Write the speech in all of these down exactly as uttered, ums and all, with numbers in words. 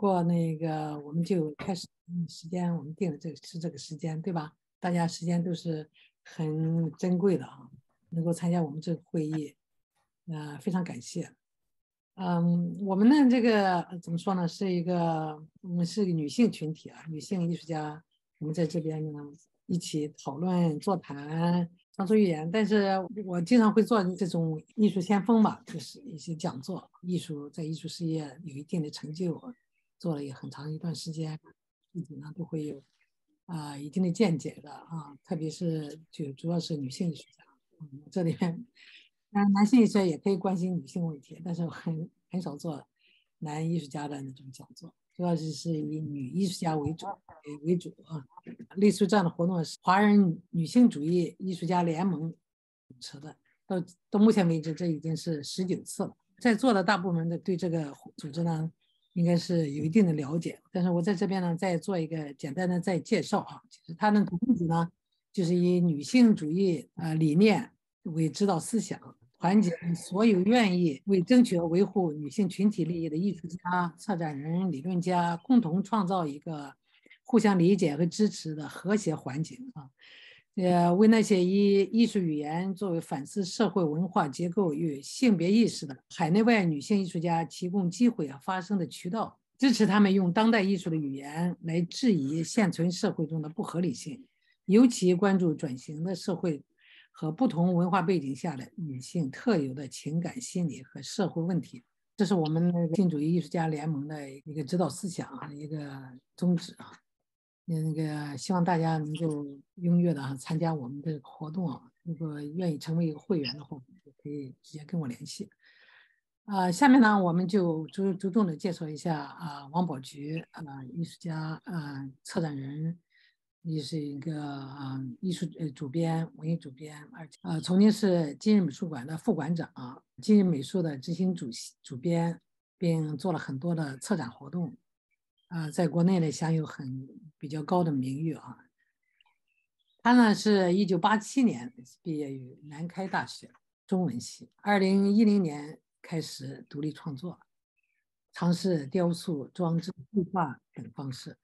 过那个我们就开始时间，我们定的这个是这个时间，对吧？大家时间都是很珍贵的啊，能够参加我们这个会议，呃，非常感谢。嗯，我们呢这个呃怎么说呢，是一个我们是一个女性群体啊，女性艺术家，我们在这边呢一起讨论、座谈、畅所欲言。但是我经常会做这种艺术先锋吧，就是一些讲座，艺术在艺术事业有一定的成就，做了也很长一段时间，自己呢都会有啊、呃一定的见解的啊，特别是就主要是女性艺术家，嗯，这里面。男男性艺术家也可以关心女性问题，但是我很很少做男艺术家的那种讲座，主要是是以女艺术家为主为为主啊。类似这样的活动是华人女性主义艺术家联盟主持的，到到目前为止这已经是十九次了。在座的大部分的对这个组织呢，应该是有一定的了解，但是我在这边呢再做一个简单的再介绍啊，就是它的宗旨呢，就是以女性主义呃理念为指导思想。团结所有愿意为争取和维护女性群体利益的艺术家、策展人、理论家，共同创造一个互相理解和支持的和谐环境啊。呃，为那些以艺术语言作为反思社会文化结构与性别意识的海内外女性艺术家提供机会和发声的渠道，支持他们用当代艺术的语言来质疑现存社会中的不合理性，尤其关注转型的社会和不同文化背景下的女性特有的情感、心理和社会问题。这是我们那个性主义艺术家联盟的一个指导思想啊，一个宗旨啊。那个希望大家能够踊跃的啊参加我们这个活动啊。如果愿意成为一个会员的话，也可以直接跟我联系。啊、呃，下面呢，我们就着着重的介绍一下啊、呃，王宝菊啊、呃，艺术家啊、呃，策展人，也是一个啊、呃、艺术呃主编、文艺主编，而且呃曾经是今日美术馆的副馆长、啊，今日美术的执行主席主编，并做了很多的策展活动，啊、呃，在国内呢享有很比较高的名誉啊。他呢是一九八七年毕业于南开大学中文系，二零一零年开始独立创作，尝试雕塑、装置、绘画等方式。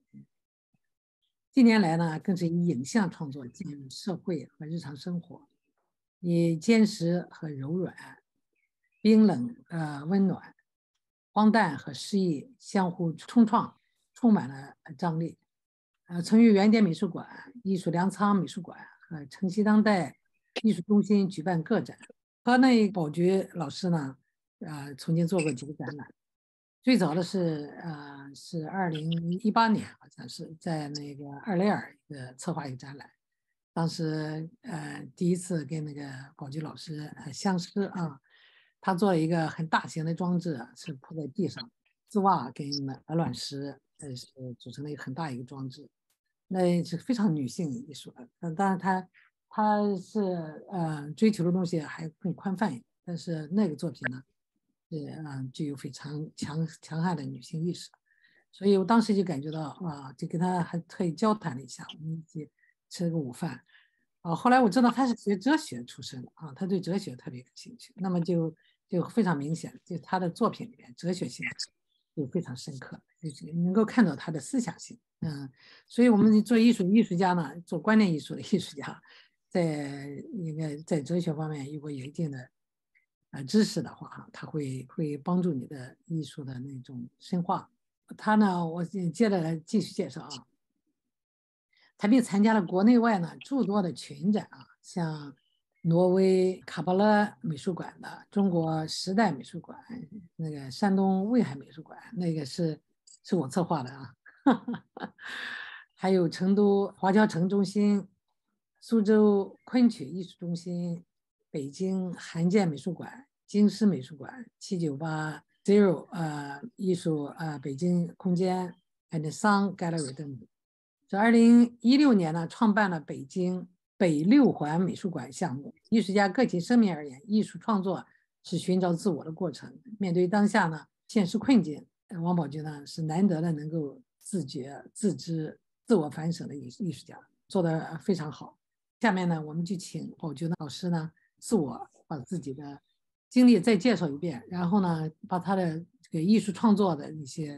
近年来呢，更是以影像创作进入社会和日常生活，以坚实和柔软、冰冷呃温暖、荒诞和诗意相互冲撞，充满了张力。呃，曾于原点美术馆、艺术粮仓美术馆和城西当代艺术中心举办个展。和那宝菊老师呢，呃，曾经做过几个展览。最早的是呃是二零一八年，好像是在那个二雷尔的策划一个展览。当时呃第一次跟那个宝菊老师呃相识啊，他做了一个很大型的装置，是铺在地上，丝袜跟鹅卵石呃是组成了一个很大一个装置。那是非常女性艺术的。嗯，当然他他是呃追求的东西还更宽泛一点，但是那个作品呢是嗯、呃、具有非常强强悍的女性意识，所以我当时就感觉到啊，就跟他还特意交谈了一下，我们一起吃了个午饭。啊，后来我知道他是学哲学出身的啊，他对哲学特别感兴趣，那么就就非常明显，就他的作品里面哲学性就非常深刻，就是能够看到他的思想性。嗯，所以我们做艺术艺术家呢，做观念艺术的艺术家，在应该在哲学方面如果有一定的呃知识的话，哈，他会会帮助你的艺术的那种深化。他呢，我接着来继续介绍啊。他并参加了国内外呢诸多的群展啊，像挪威卡巴勒美术馆的、中国时代美术馆、那个山东威海美术馆，那个是是我策划的啊，还有成都华侨城中心、苏州昆曲艺术中心、北京韩建美术馆、京师美术馆、七九八 Zero 呃艺术呃北京空间 and Sound Gallery 等。这二零一六年呢，创办了北京北六环美术馆项目。艺术家个体生命而言，艺术创作是寻找自我的过程。面对当下呢现实困境，王宝菊呢是难得的能够自觉、自知、自我反省的艺艺术家，做得非常好。下面呢，我们就请宝菊的老师呢自我把自己的经历再介绍一遍，然后呢把他的这个艺术创作的一些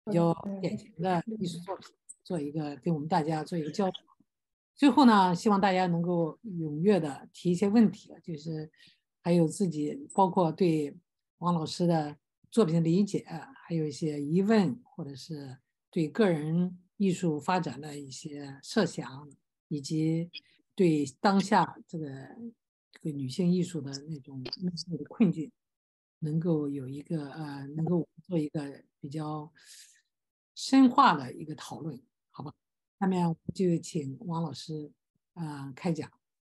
比较典型的艺术作品，做一个跟我们大家做一个交流。最后呢，希望大家能够踊跃的提一些问题，就是还有自己包括对王老师的作品的理解，还有一些疑问，或者是对个人艺术发展的一些设想，以及对当下这个这个女性艺术的那种内部的困境，能够有一个呃，能够做一个比较深化的一个讨论，好吧？下面我就请王老师啊、呃开讲。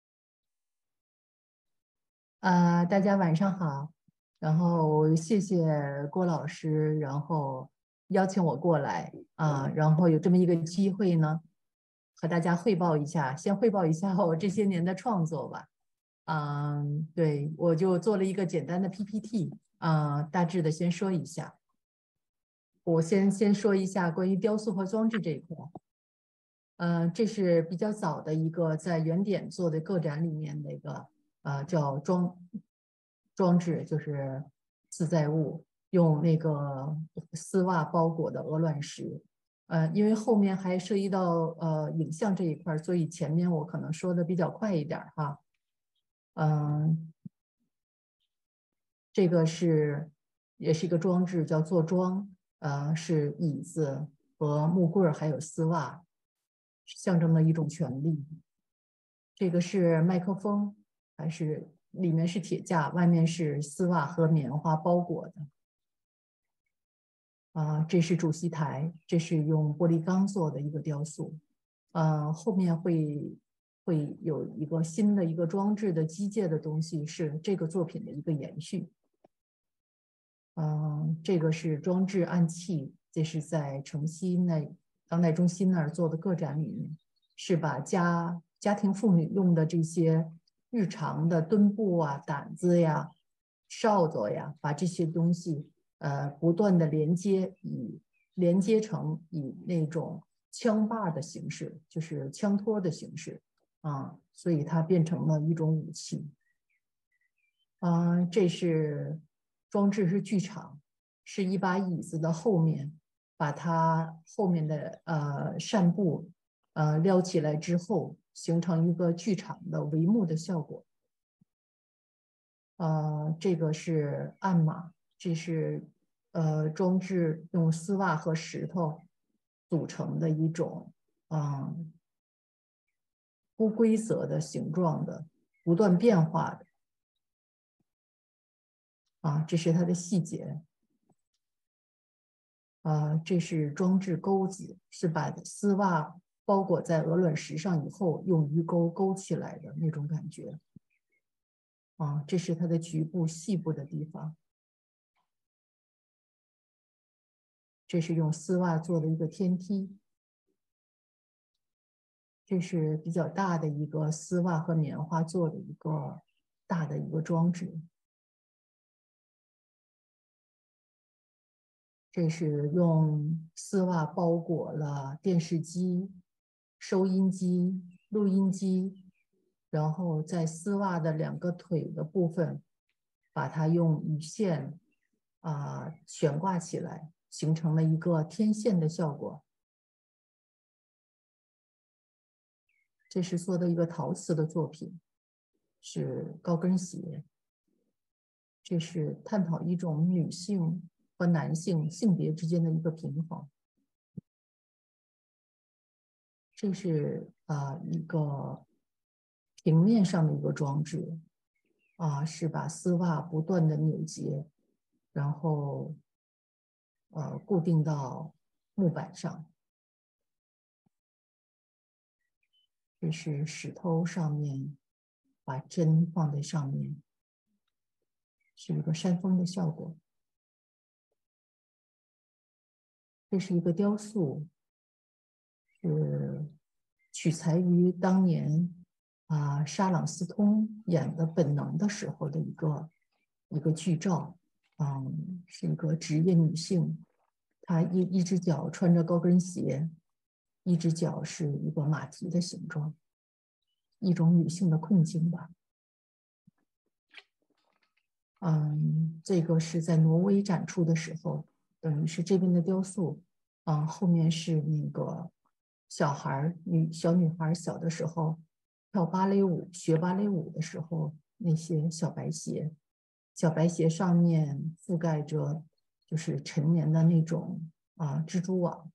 呃，大家晚上好，然后谢谢郭老师，然后邀请我过来啊，然后有这么一个机会呢，和大家汇报一下，先汇报一下我这些年的创作吧。嗯，对，我就做了一个简单的 P P T，啊，大致的先说一下。我先先说一下关于雕塑和装置这一块。呃，这是比较早的一个在原点做的个展里面的一个呃叫装装置，就是自在物，用那个丝袜包裹的鹅卵石。呃，因为后面还涉及到呃影像这一块，所以前面我可能说的比较快一点哈。嗯、这个是也是一个装置，叫坐装，呃，是椅子和木棍还有丝袜，象征了一种权利。这个是麦克风，还是里面是铁架，外面是丝袜和棉花包裹的。啊、呃，这是主席台，这是用玻璃钢做的一个雕塑。呃，后面会会有一个新的一个装置的机械的东西，是这个作品的一个延续。嗯、呃，这个是装置暗器，这是在城西那当代中心那儿做的个展里面，是把家家庭妇女用的这些日常的墩布啊、掸子呀、哨子呀，把这些东西呃不断的连接，以连接成以那种枪把的形式，就是枪托的形式啊，所以它变成了一种武器。啊、呃，这是装置是剧场，是一把椅子的后面，把它后面的呃扇布呃撩起来之后，形成一个剧场的帷幕的效果。呃，这个是暗码，这是呃装置用丝袜和石头组成的一种嗯、呃、不规则的形状的不断变化的啊，这是它的细节。呃，这是装置钩子，是把丝袜包裹在鹅卵石上以后，用鱼钩勾起来的那种感觉。啊，这是它的局部细部的地方。这是用丝袜做的一个天梯。这是比较大的一个丝袜和棉花做的一个大的一个装置。这是用丝袜包裹了电视机、收音机、录音机，然后在丝袜的两个腿的部分，把它用羽线啊、呃、悬挂起来，形成了一个天线的效果。这是做的一个陶瓷的作品，是高跟鞋。这是探讨一种女性和男性性别之间的一个平衡。这是啊、呃、一个平面上的一个装置啊、呃，是把丝袜不断的扭结，然后呃固定到木板上。这是石头上面把针放在上面，是一个扇风的效果。这是一个雕塑，是取材于当年啊沙朗斯通演的《本能》的时候的一个一个剧照。嗯，是一个职业女性，她一一只脚穿着高跟鞋，一只脚是一个马蹄的形状，一种女性的困境吧。嗯，这个是在挪威展出的时候，等于是这边的雕塑啊，后面是那个小孩女小女孩小的时候跳芭蕾舞，学芭蕾舞的时候那些小白鞋，小白鞋上面覆盖着就是陈年的那种啊蜘蛛网。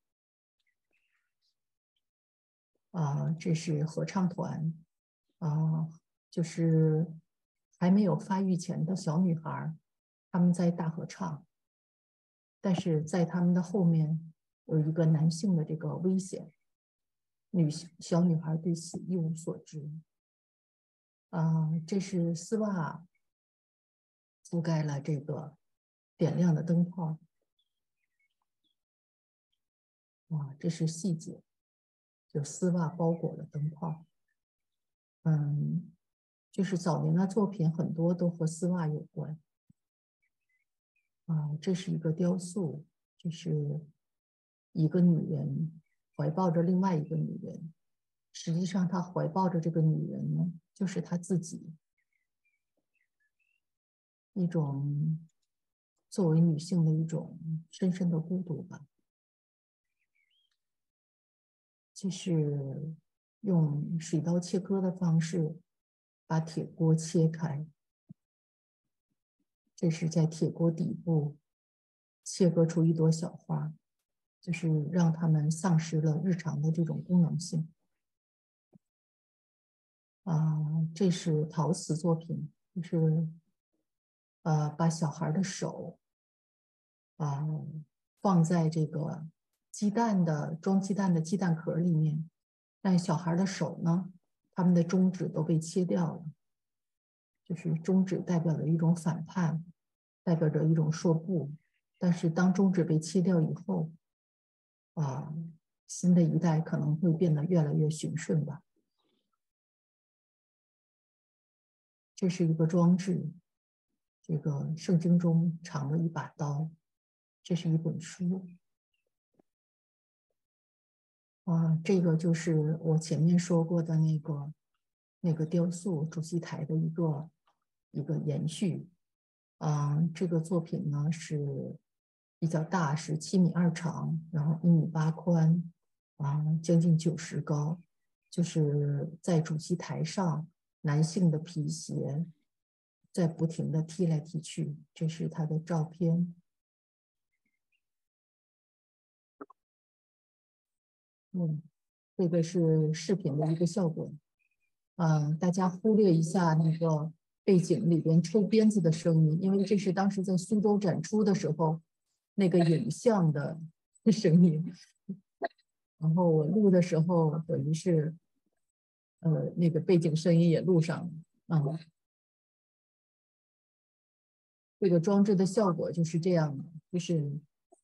啊，这是合唱团，啊，就是还没有发育前的小女孩，她们在大合唱，但是在他们的后面有一个男性的这个危险，女小女孩对此一无所知。啊，这是丝袜覆盖了这个点亮的灯泡，啊，这是细节，就丝袜包裹了灯泡。嗯，就是早年的作品很多都和丝袜有关。啊，这是一个雕塑，就是一个女人怀抱着另外一个女人，实际上她怀抱着这个女人呢，就是她自己，一种作为女性的一种深深的孤独吧。这是用水刀切割的方式把铁锅切开，这是在铁锅底部切割出一朵小花，就是让它们丧失了日常的这种功能性。啊，这是陶瓷作品，就是呃，把小孩的手啊放在这个鸡蛋的装鸡蛋的鸡蛋壳里面，但小孩的手呢，他们的中指都被切掉了，就是中指代表着一种反叛，代表着一种说不，但是当中指被切掉以后，啊，新的一代可能会变得越来越循顺吧。这是一个装置，这个圣经中藏了一把刀，这是一本书。啊，这个就是我前面说过的那个那个雕塑主席台的一个一个延续。啊，这个作品呢是比较大，是七米二长，然后一米八宽，啊，将近九十高，就是在主席台上，男性的皮鞋在不停的踢来踢去，这是他的照片。嗯，这个是视频的一个效果。嗯，大家忽略一下那个背景里边抽鞭子的声音，因为这是当时在苏州展出的时候那个影像的声音。然后我录的时候，等于是呃那个背景声音也录上了。嗯，这个装置的效果就是这样的，就是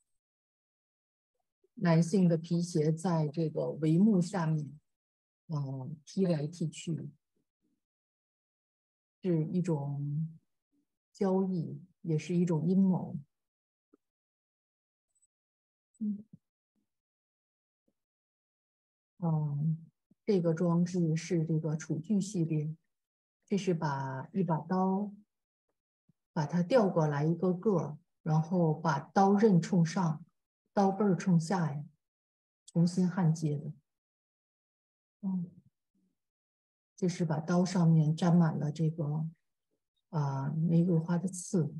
男性的皮鞋在这个帷幕下面，嗯，踢来踢去，是一种交易，也是一种阴谋。嗯。嗯，这个装置是这个厨具系列，这是把一把刀，把它调过来一个个，然后把刀刃冲上，刀背儿冲下呀，重新焊接的。嗯，这是把刀上面沾满了这个啊、玫瑰花的刺，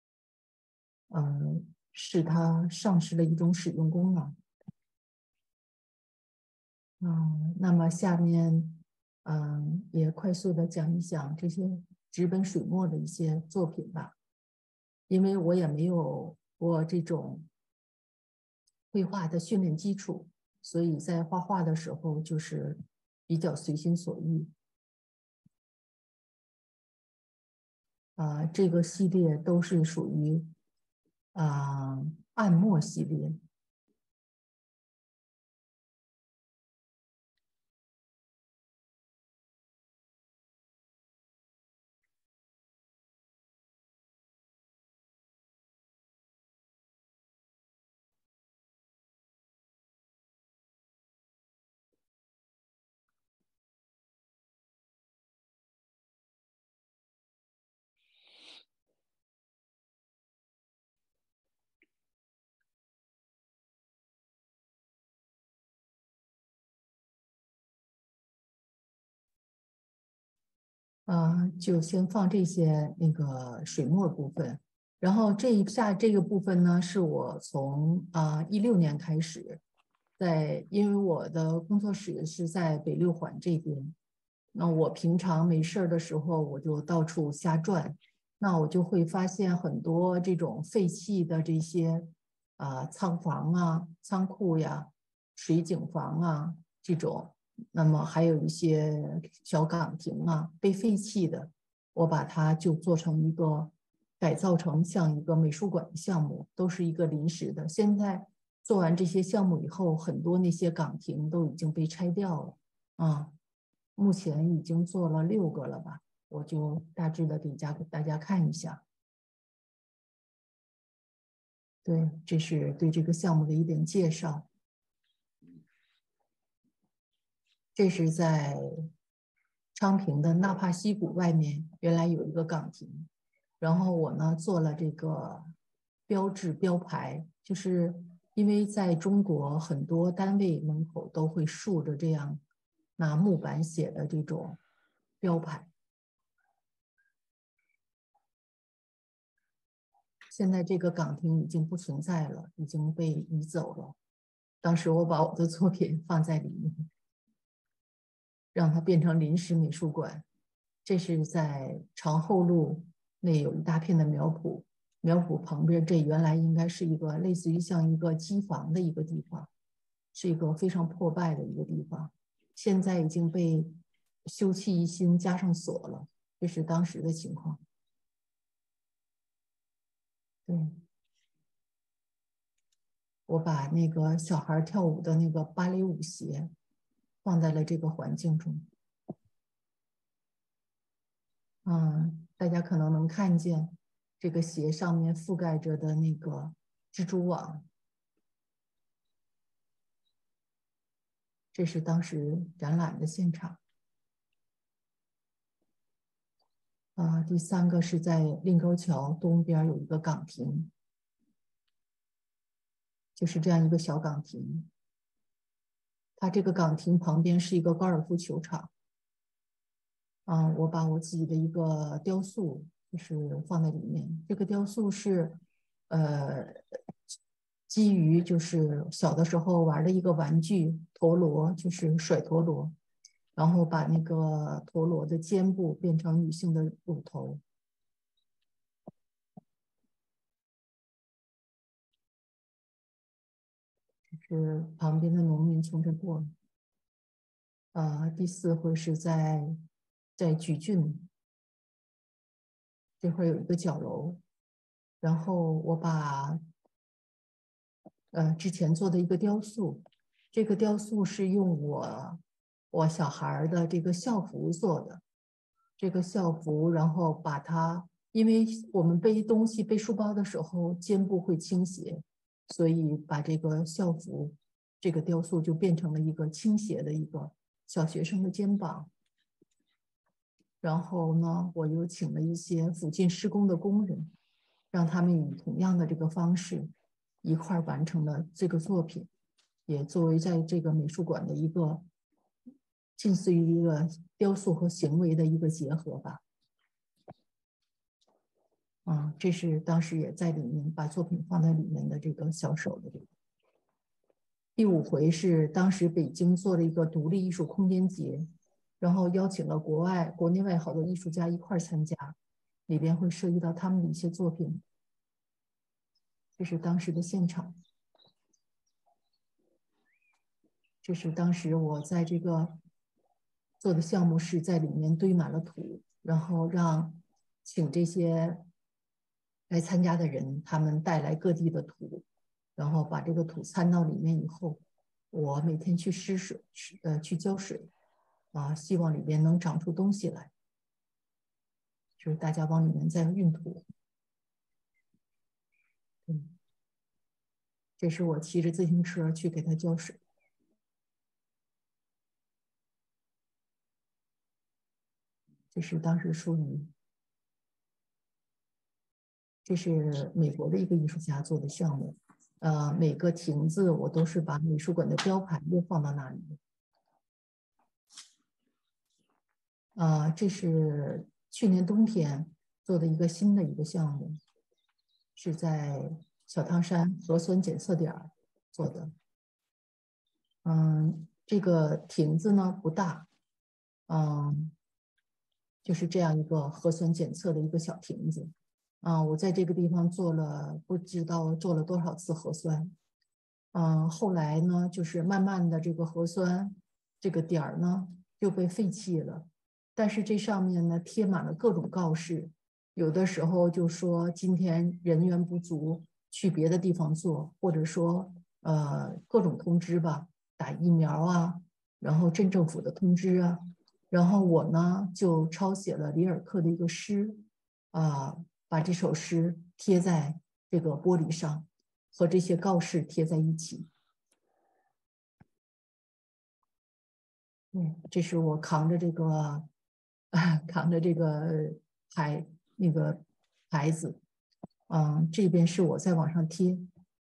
嗯、使它丧失了一种使用功能。嗯，那么下面，嗯，也快速的讲一讲这些纸本水墨的一些作品吧，因为我也没有过这种绘画的训练基础，所以在画画的时候就是比较随心所欲。啊、这个系列都是属于啊、暗墨系列。 呃，就先放这些那个水墨部分，然后这一下这个部分呢，是我从啊一六年开始，在因为我的工作室是在北六环这边，那我平常没事儿的时候，我就到处瞎转，那我就会发现很多这种废弃的这些啊仓房啊、仓库呀、水井房啊这种。那么还有一些小岗亭啊，被废弃的，我把它就做成一个改造成像一个美术馆的项目，都是一个临时的。现在做完这些项目以后，很多那些岗亭都已经被拆掉了啊，目前已经做了六个了吧，我就大致的给家给大家看一下。对，这是对这个项目的一点介绍。这是在昌平的纳帕溪谷外面，原来有一个岗亭，然后我呢做了这个标志标牌，就是因为在中国很多单位门口都会竖着这样拿木板写的这种标牌。现在这个岗亭已经不存在了，已经被移走了。当时我把我的作品放在里面，让它变成临时美术馆。这是在长后路那有一大片的苗圃，苗圃旁边这原来应该是一个类似于像一个机房的一个地方，是一个非常破败的一个地方，现在已经被修葺一新，加上锁了。这是当时的情况。对，我把那个小孩跳舞的那个芭蕾舞鞋放在了这个环境中。嗯，大家可能能看见这个鞋上面覆盖着的那个蜘蛛网，这是当时展览的现场。啊，第三个是在令沟桥东边有一个岗亭，就是这样一个小岗亭。它这个岗亭旁边是一个高尔夫球场。啊，我把我自己的一个雕塑就是放在里面。这个雕塑是，呃，基于就是小的时候玩的一个玩具陀螺，就是甩陀螺，然后把那个陀螺的肩部变成女性的乳头。是旁边的农民从这过。呃，第四回是在在莒郡，这会有一个角楼，然后我把呃之前做的一个雕塑，这个雕塑是用我我小孩的这个校服做的，这个校服，然后把它，因为我们背东西背书包的时候肩部会倾斜，所以把这个校服这个雕塑就变成了一个倾斜的一个小学生的肩膀。然后呢，我又请了一些附近施工的工人，让他们以同样的这个方式一块完成了这个作品，也作为在这个美术馆的一个近似于一个雕塑和行为的一个结合吧。啊，这是当时也在里面把作品放在里面的这个小手的这个。第五回是当时北京做了一个独立艺术空间节，然后邀请了国外、国内外好多艺术家一块参加，里边会涉及到他们的一些作品。这是当时的现场，这是当时我在这个做的项目是在里面堆满了土，然后让请这些来参加的人，他们带来各地的土，然后把这个土掺到里面以后，我每天去施水，呃，去浇水，啊，希望里边能长出东西来，就是大家往里面再运土。嗯，这是我骑着自行车去给他浇水。这是当时属于，这是美国的一个艺术家做的项目。呃，每个亭子我都是把美术馆的标牌又放到那里。 啊，这是去年冬天做的一个新的一个项目，是在小汤山核酸检测点做的。嗯，这个亭子呢不大，嗯，就是这样一个核酸检测的一个小亭子。啊，我在这个地方做了不知道做了多少次核酸。嗯，后来呢，就是慢慢的这个核酸这个点儿呢就被废弃了，但是这上面呢贴满了各种告示，有的时候就说今天人员不足，去别的地方做，或者说呃各种通知吧，打疫苗啊，然后镇政府的通知啊，然后我呢就抄写了里尔克的一个诗，啊、呃，把这首诗贴在这个玻璃上。和这些告示贴在一起。嗯，这是我扛着这个，啊，扛着这个牌那个牌子，嗯，这边是我在网上贴，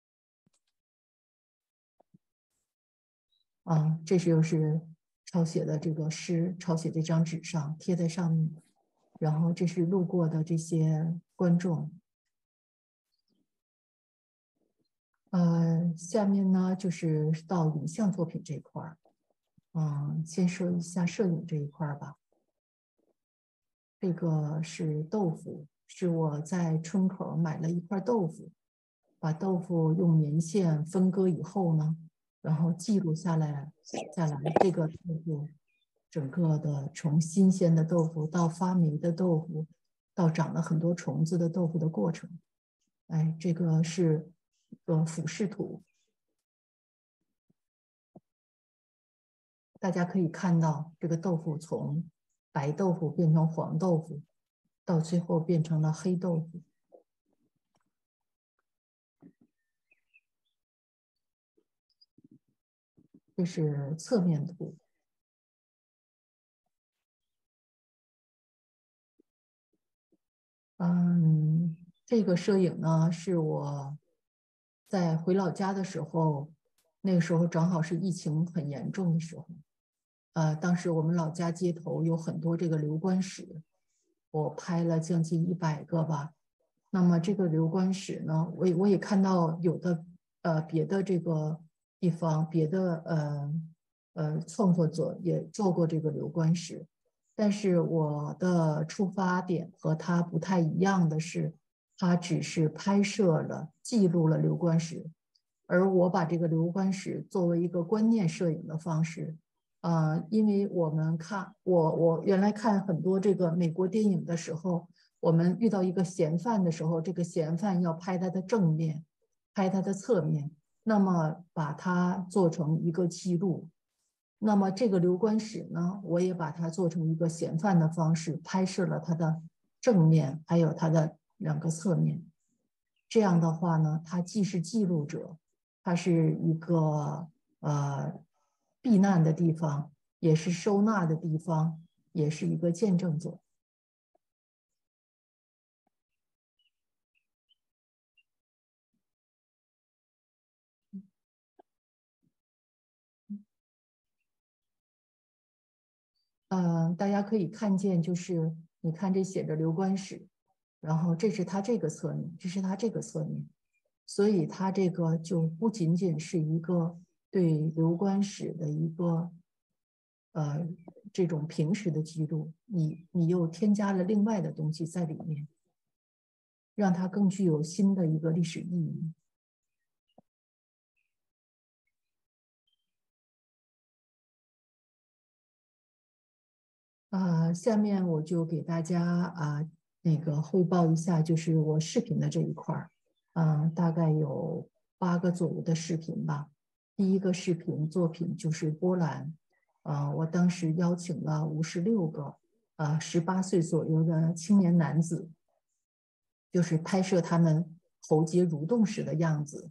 啊，这是又是抄写的这个诗，抄写这张纸上贴在上面，然后这是路过的这些观众。呃，下面呢就是到影像作品这一块儿，嗯，先说一下摄影这一块儿吧。这个是豆腐，是我在村口买了一块豆腐，把豆腐用棉线分割以后呢，然后记录下来，下来这个豆腐整个的从新鲜的豆腐到发霉的豆腐，到长了很多虫子的豆腐的过程。哎，这个是一个俯视图，大家可以看到这个豆腐从白豆腐变成黄豆腐，到最后变成了黑豆腐。这是侧面图。嗯，这个摄影呢，是我在回老家的时候，那个时候正好是疫情很严重的时候。呃，当时我们老家街头有很多这个流关史，我拍了将近一百个吧。那么这个流关史呢，我也我也看到有的呃别的这个地方，别的呃呃创作者也做过这个流关史，但是我的出发点和他不太一样的是，他只是拍摄了、记录了流关史，而我把这个流关史作为一个观念摄影的方式。呃，因为我们看我我原来看很多这个美国电影的时候，我们遇到一个嫌犯的时候，这个嫌犯要拍他的正面，拍他的侧面，那么把它做成一个记录。那么这个流关史呢，我也把它做成一个嫌犯的方式，拍摄了他的正面，还有他的两个侧面。这样的话呢，它既是记录者，它是一个呃避难的地方，也是收纳的地方，也是一个见证者。嗯、呃，大家可以看见，就是你看这写着流关史，然后这是它这个侧面，这是它这个侧面，所以它这个就不仅仅是一个对流关史的一个呃这种平时的记录，你你又添加了另外的东西在里面，让它更具有新的一个历史意义。啊、呃，下面我就给大家啊、呃、那个汇报一下，就是我视频的这一块儿，嗯、呃，大概有八个左右的视频吧。第一个视频作品就是波兰，呃，我当时邀请了五十六个呃十八岁左右的青年男子，就是拍摄他们喉结蠕动时的样子。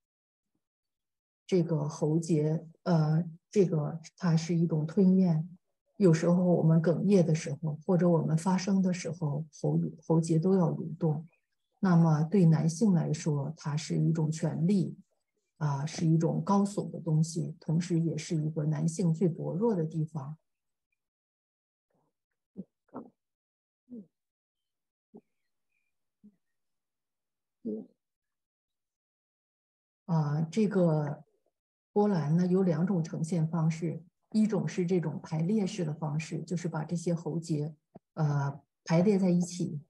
这个喉结，呃，这个它是一种吞咽。有时候我们哽咽的时候，或者我们发声的时候，喉喉结都要蠕动。那么对男性来说，它是一种权利，啊、呃，是一种高耸的东西，同时也是一个男性最薄弱的地方。 这个波兰呢有两种呈现方式，一种是这种排列式的方式，就是把这些喉结呃排列在一起。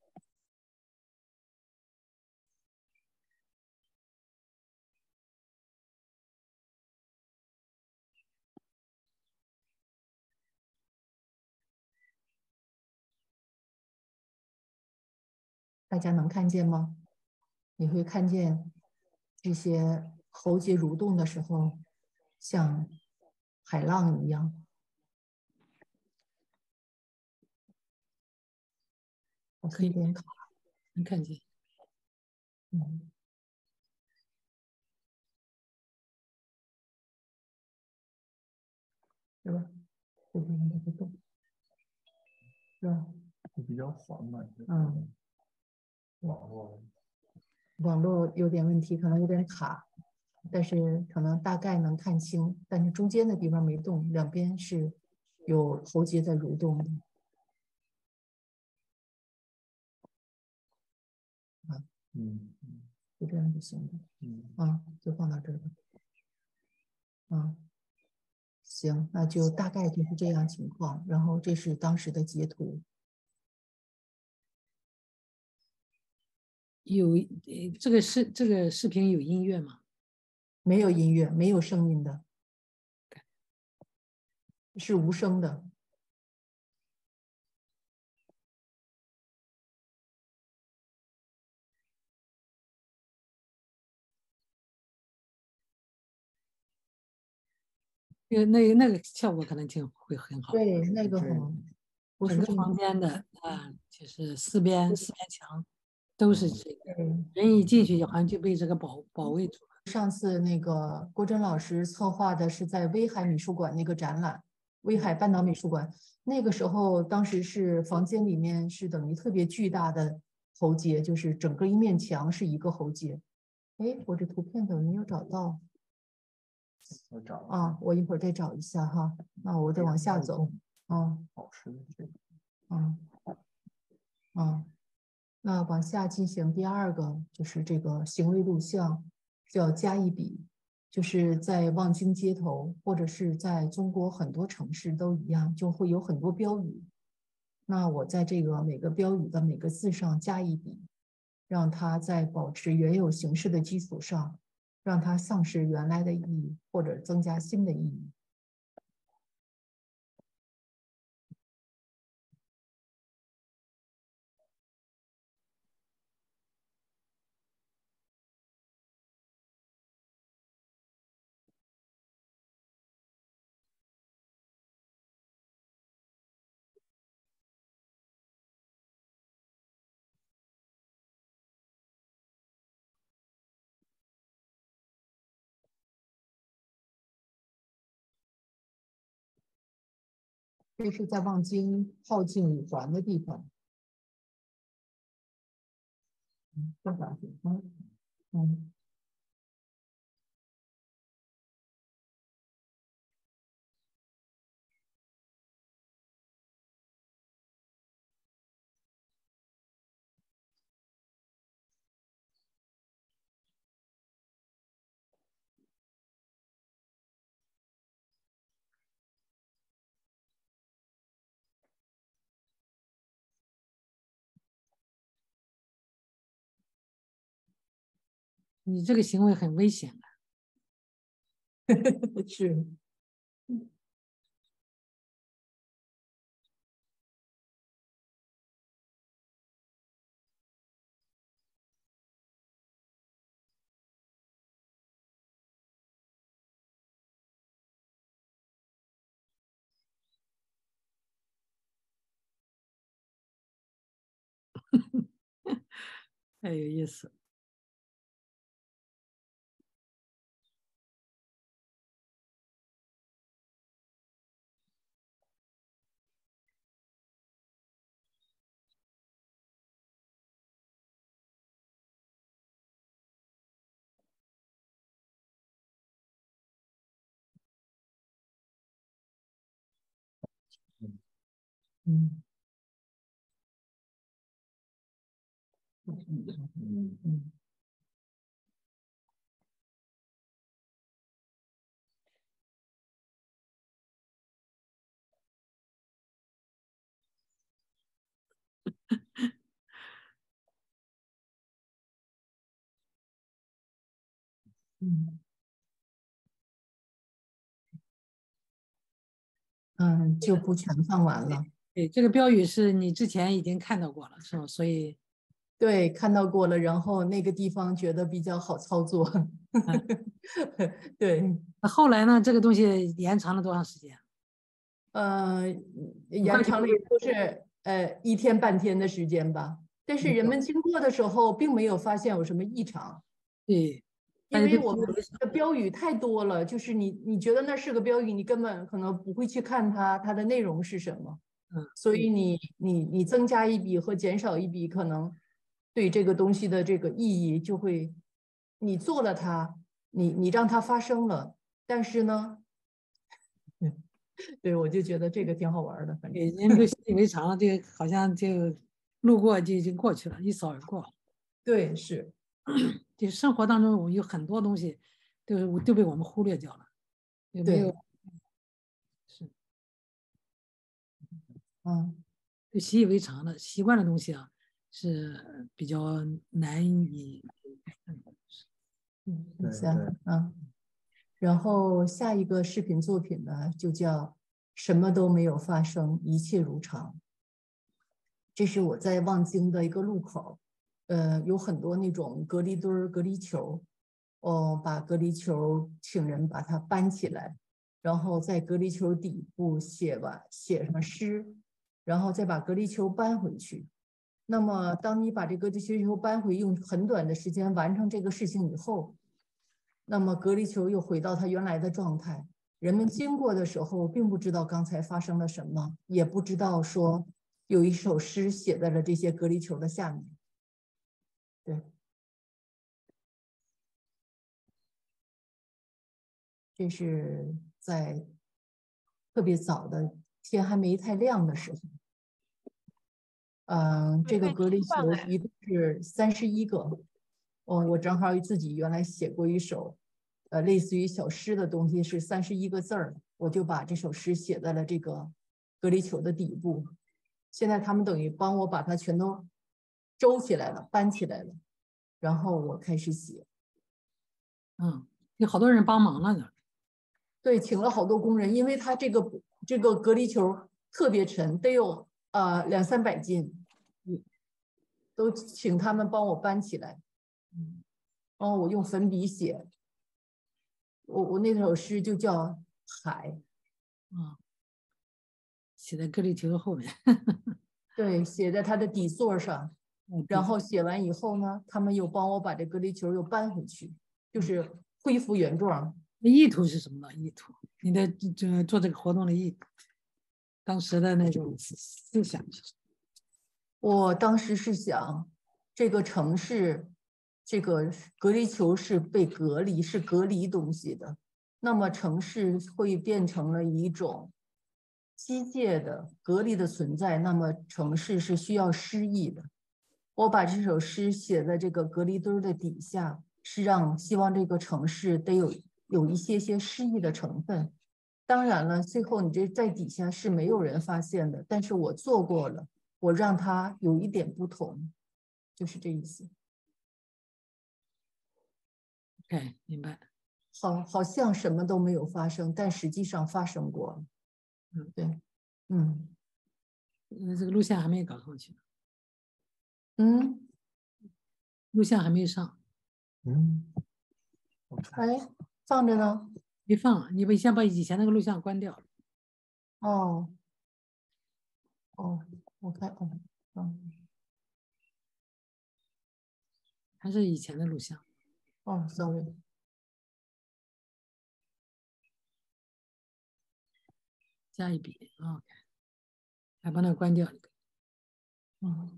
大家能看见吗？你会看见这些喉结蠕动的时候，像海浪一样。好像有点卡。 能看见。 嗯，是吧？这边它不动，是吧？ 比较缓慢。 嗯， 网络网络有点问题，可能有点卡，但是可能大概能看清，但是中间的地方没动，两边是有喉结在蠕动的。啊， 嗯嗯， 就这样就行了。 嗯啊，就放到这儿吧。啊，行，那就大概就是这样情况。然后这是当时的截图。 有呃，这个视这个视频有音乐吗？ 没有音乐，没有声音的，是无声的。 那个那个那个效果可能挺会很好。 对，那个好，不整个是这个。 房间的啊，就是四边四边墙都是这个， 对， 人一进去就好像就被这个保保卫住了。 上次那个郭真老师策划的是在威海美术馆那个展览，威海半岛美术馆。那个时候，当时是房间里面是等于特别巨大的喉结，就是整个一面墙是一个喉结。哎，我这图片怎么没有找到？ 我找啊，我一会儿再找一下哈。那我得往下走。嗯保持这个。 嗯嗯。那往下进行第二个，就是这个行为录像，叫加一笔，就是在望京街头或者是在中国很多城市都一样，就会有很多标语。那我在这个每个标语的每个字上加一笔，让它在保持原有形式的基础上，让它丧失原来的意义，或者增加新的意义。这是在望京靠近五环的地方。嗯，多少地方？嗯。 你这个行为很危险的。 是。 太有意思。 嗯嗯嗯。 嗯嗯，就不全放完了。 对，这个标语是你之前已经看到过了，是吧？所以对，看到过了，然后那个地方觉得比较好操作。对， 那后来呢？这个东西延长了多长时间？ 呃， 很快就延长了也就是呃一天半天的时间吧。但是人们经过的时候，并没有发现有什么异常， 对，大因家对为我们的标语太多了，就是你你觉得那是个标语，你根本可能不会去看它它的内容是什么。 嗯， 所以你你你增加一笔和减少一笔，可能对这个东西的这个意义就会，你做了它，你你让它发生了，但是呢，对我就觉得这个挺好玩的，反正对，人都习以为常了，就好像就路过就已经过去了，一扫而过。 对是， 就是生活当中，我们有很多东西都都被我们忽略掉了，有没有？ 对， 是嗯就习以为常的习惯的东西啊，是比较难以。 嗯， 对行对， 嗯，然后下一个视频作品呢，就叫什么都没有发生，一切如常。这是我在望京的一个路口，呃，有很多那种隔离墩儿、隔离球，哦，把隔离球请人把它搬起来，然后在隔离球底部写完写上诗，然后再把隔离球搬回去。那么，当你把这个隔离球搬回，用很短的时间完成这个事情以后，那么隔离球又回到它原来的状态。人们经过的时候，并不知道刚才发生了什么，也不知道说有一首诗写在了这些隔离球的下面。对，这是在特别早的天还没太亮的时候。嗯，这个隔离球一共是三十一个。哦，我正好自己原来写过一首，呃，类似于小诗的东西，是三十一个字儿，我就把这首诗写在了这个隔离球的底部。现在他们等于帮我把它全都周起来了，搬起来了，然后我开始写。 嗯，有好多人帮忙了呢。 对，请了好多工人，因为它这个这个隔离球特别沉，得有呃两三百斤，嗯，都请他们帮我搬起来。嗯，哦，我用粉笔写，我我那首诗就叫《海》。 啊，写在隔离球的后面。 对，写在它的底座上， 嗯， 然对， 后写完以后呢，他们又帮我把这隔离球又搬回去，就是恢复原状。 那意图是什么呢？意图，你的这做这个活动的意图，当时的那种思想是什我当时是想，这个城市，这个隔离球是被隔离，是隔离东西的，那么城市会变成了一种机械的隔离的存在，那么城市是需要诗意的。我把这首诗写在这个隔离墩的底下，是让希望这个城市得有有一些些诗意的成分。当然了，最后你这在底下是没有人发现的，但是我做过了，我让它有一点不同，就是这意思。 ？OK，明白。 好，好像什么都没有发生，但实际上发生过了。 嗯， 对，嗯嗯，这个录像还没搞上去， 嗯， 录像还没上， 嗯， 哎，放着呢。 没放。你们先把以前那个录像关掉。 哦哦，我看，哦，嗯， 还是以前的录像。 哦，sorry。 加一笔啊，OK，还把那个关掉。 嗯，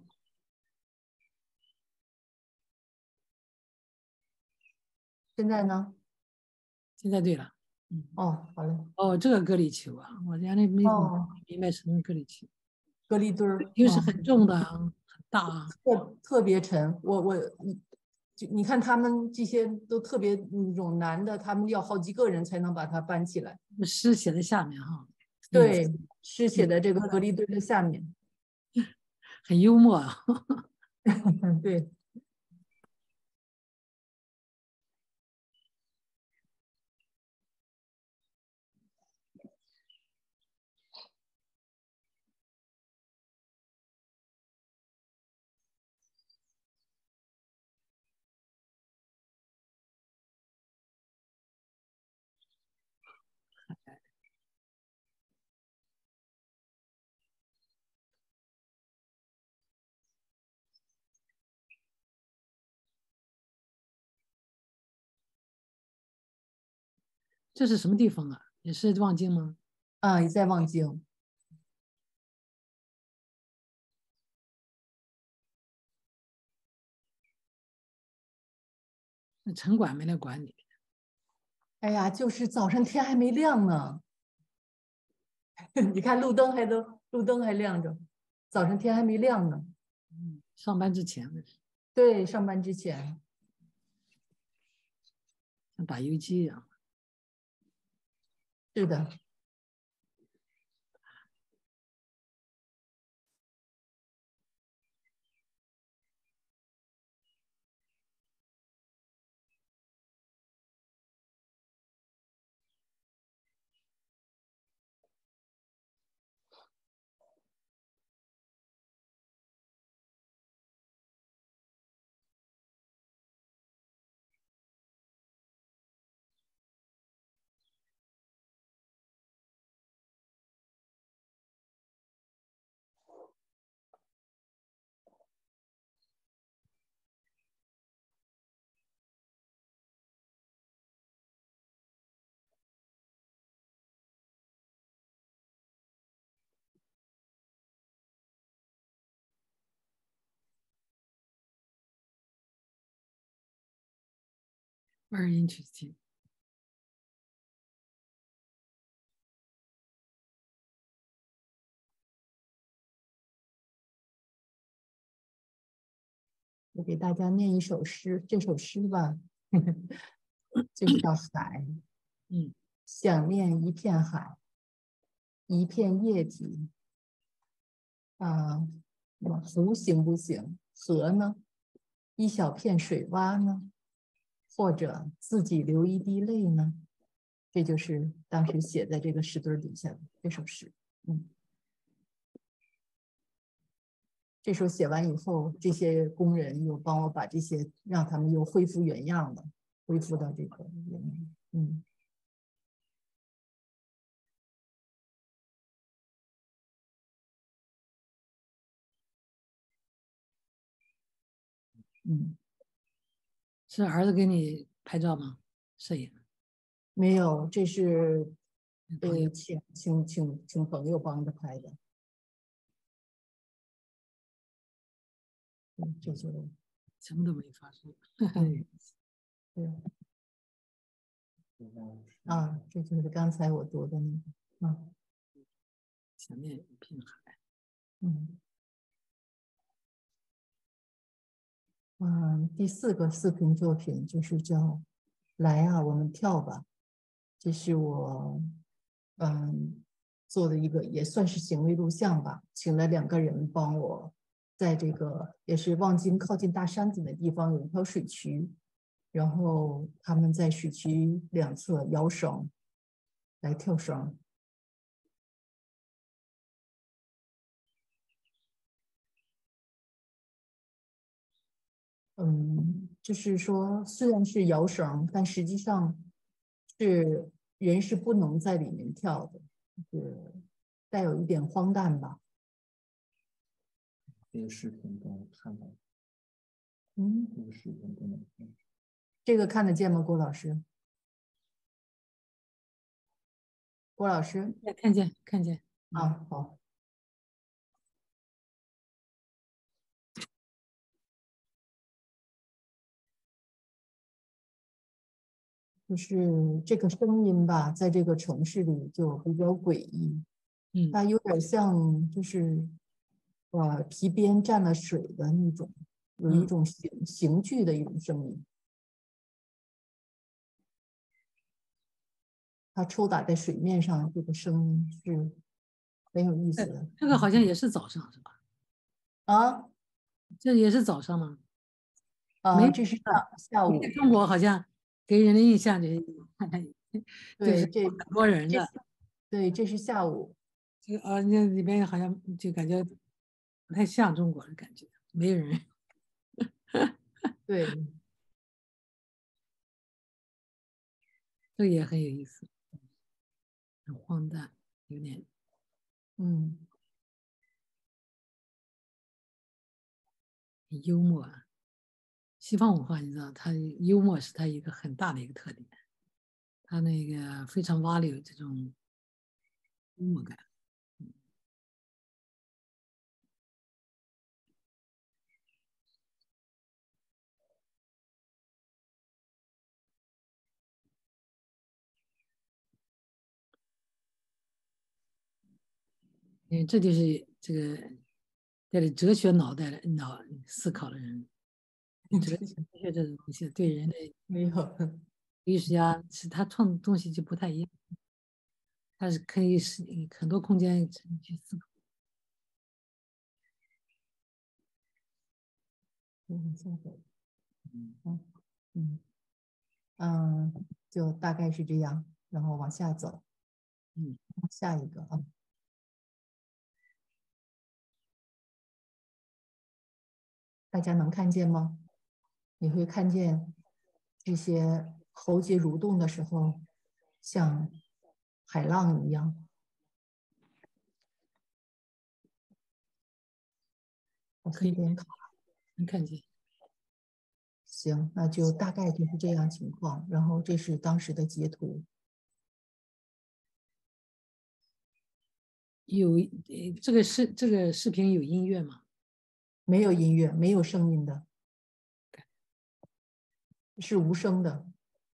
现在呢？ 现在对了。嗯， 哦，好嘞。 哦，这个隔离球啊，我原来没哦， 明白什么隔离球。 隔离墩儿， 又是哦， 很重的啊，很大啊。 特特别沉。我我，就你看他们这些都特别那种难的，他们要好几个人才能把它搬起来。 诗写在下面哈。印字。 对，是写在这个隔离墩的下面。 很幽默啊。 对。 这是什么地方啊？也是望京吗？ 啊，也在望京。 那城管没来管你。 哎呀，就是早上天还没亮呢，你看路灯还都路灯还亮着，早上天还没亮呢。 嗯，上班之前的， 对，上班之前。 像打游击一样。 是的。 二音曲进。 我给大家念一首诗，这首诗吧，就是叫海。 嗯， 想念一片海，一片液体。啊，那么湖行不行？河呢？一小片水洼呢？或者自己流一滴泪呢？这就是当时写在这个石墩底下的这首诗。嗯，这首写完以后，这些工人又帮我把这些让他们又恢复原样了，恢复到这个原样。嗯。嗯， 是儿子给你拍照吗？摄影？ 没有，这是朋友呃请请请请朋友帮着拍的。嗯，这些。 什么都没发生。 嗯，对。啊，这就是刚才我读的那个。啊， 想念一片海。 嗯嗯，第四个视频作品就是叫《来啊，我们跳吧》，这是我嗯做的一个也算是行为录像吧，请了两个人帮我，在这个也是望京靠近大山子的地方有一条水渠，然后他们在水渠两侧摇绳来跳绳。嗯，就是说，虽然是摇绳，但实际上是人是不能在里面跳的，就是带有一点荒诞吧。 这个视频中看到， 嗯， 这个视频中能看。 这个看得见吗，郭老师？郭老师？ 看见看见。 啊，好。就是这个声音吧，在这个城市里就比较诡异， 嗯， 它有点像就是呃皮鞭蘸了水的那种，有一种刑刑具的一种声音。它抽打在水面上，这个声音是很有意思的。 这个好像也是早上是吧？ 啊， 这也是早上吗？没呃， 有这是下的， 下午， 因为中国好像给人的印象就是就是对，这很多人这的， 对，这是下午， 这个呃那里边好像就感觉不太像中国的感觉，没有人。 对， 这个也很有意思，很荒诞，有点嗯， 很幽默啊。西方文化你知道，它幽默是它一个很大的一个特点，它那个非常 value 这种幽默感。嗯，这就是这个带着哲学脑袋的脑思考的人，哲学这种东西对人类没有， 艺术家是他创的东西就不太一样，他是可以是很多空间去思考。 嗯，下走， 嗯嗯嗯嗯，就大概是这样，然后往下走， 嗯， 下一个啊，大家能看见吗？你会看见这些喉结蠕动的时候，像海浪一样。好可以像有点卡。 能看见。 行，那就大概就是这样情况。然后这是当时的截图， 有呃这个视这个视频有音乐吗？ 没有音乐，没有声音的，是无声的。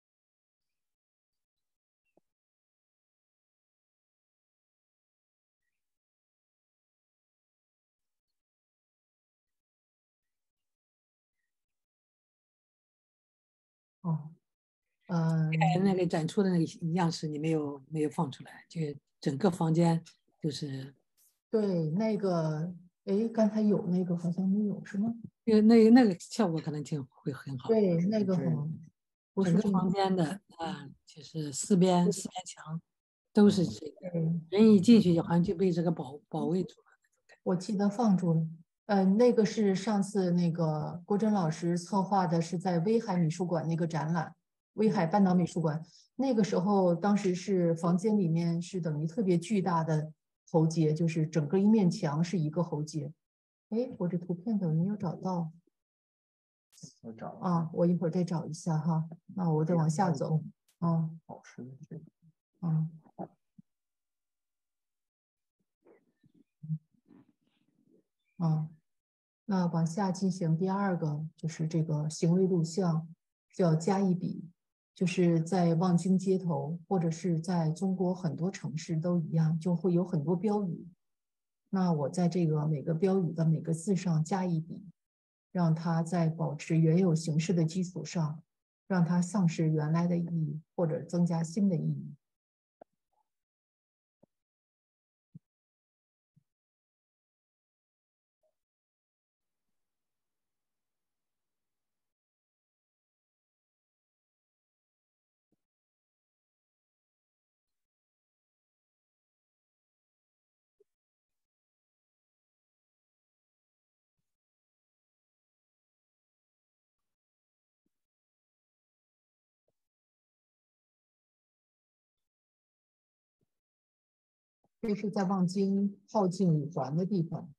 哦， 哎， 嗯， 那个展出的那个样式你没有没有放出来，就整个房间就是对，那个，哎，刚才有那个好像没有，是吗？ 那个那个那个效果可能挺会很好。 对，那个这好，不整个是这个。 房间的啊，就是四边四边墙都是这个， 对， 人一进去好像就被这个保保卫住了。 我记得放住了。嗯，那个是上次那个郭真老师策划的，是在威海美术馆那个展览，威海半岛美术馆。那个时候，当时是房间里面是等于特别巨大的喉结，就是整个一面墙是一个喉结。哎，我这图片怎么没有找到我找了啊？我一会儿再找一下哈。那我再往下走。嗯好吃的这个， 嗯嗯。那往下进行第二个，就是这个行为录像，是要加一笔，就是在望京街头或者是在中国很多城市都一样，就会有很多标语。那我在这个每个标语的每个字上加一笔，让它在保持原有形式的基础上，让它丧失原来的意义，或者增加新的意义。这是在望京靠近五环的地方。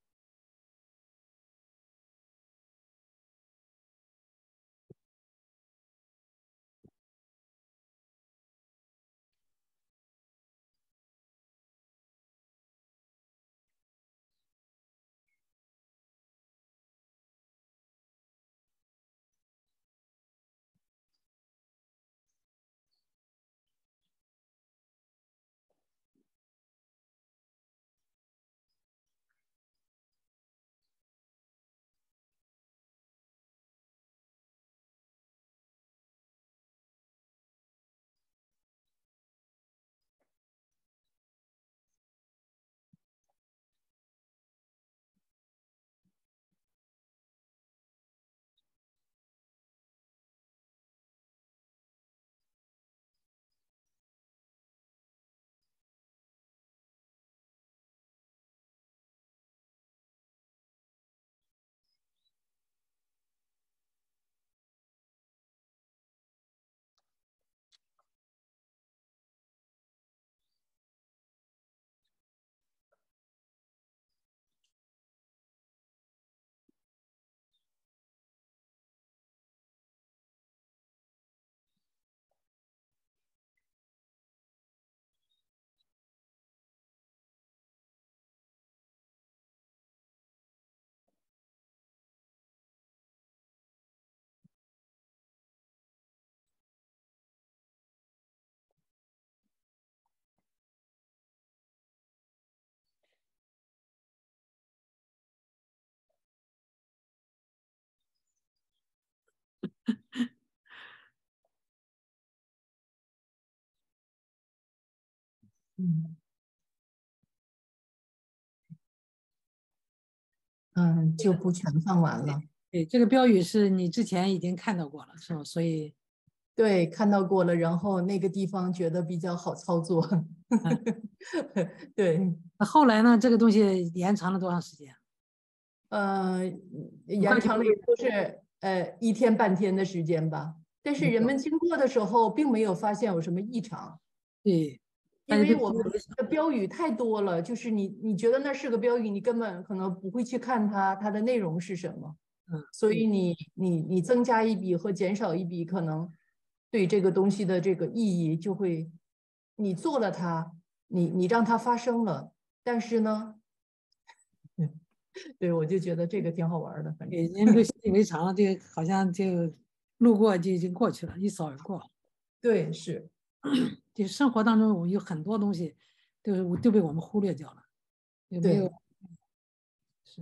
嗯嗯，就不全放完了。 对，这个标语是你之前已经看到过了，是吧？所以， 对，看到过了，然后那个地方觉得比较好操作。 嗯， 对， 那后来呢？这个东西延长了多长时间？ 呃， 很快就延长了也就是呃一天半天的时间吧。但是人们经过的时候，并没有发现有什么异常。 对，大因家都为我们的标语太多了，就是你你觉得那是个标语，你根本可能不会去看它它的内容是什么， 嗯， 所以你你你增加一笔和减少一笔，可能对这个东西的这个意义就会，你做了它，你你让它发生了，但是呢，对我就觉得这个挺好玩的，反正对，人们都习以为常了，就好像就路过就已经过去了，一扫而过。 对是就是生活当中，我们有很多东西都是都被我们忽略掉了，有没对有？是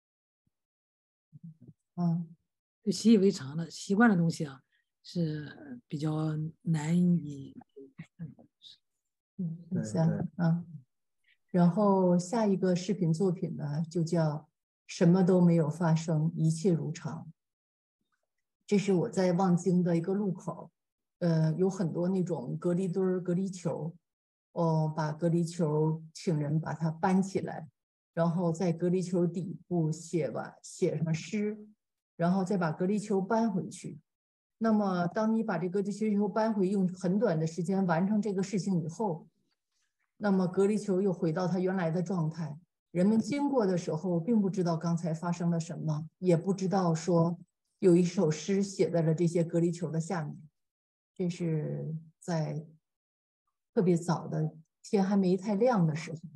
嗯就习以为常的习惯的东西啊，是比较难以。嗯嗯对第三对， 嗯。然后下一个视频作品呢，就叫什么都没有发生，一切如常。这是我在望京的一个路口，呃，有很多那种隔离墩儿、隔离球，哦，把隔离球请人把它搬起来，然后在隔离球底部写完写上诗，然后再把隔离球搬回去。那么，当你把这个隔离球搬回，用很短的时间完成这个事情以后，那么隔离球又回到它原来的状态。人们经过的时候，并不知道刚才发生了什么，也不知道说有一首诗写在了这些隔离球的下面。这是在特别早的天还没太亮的时候。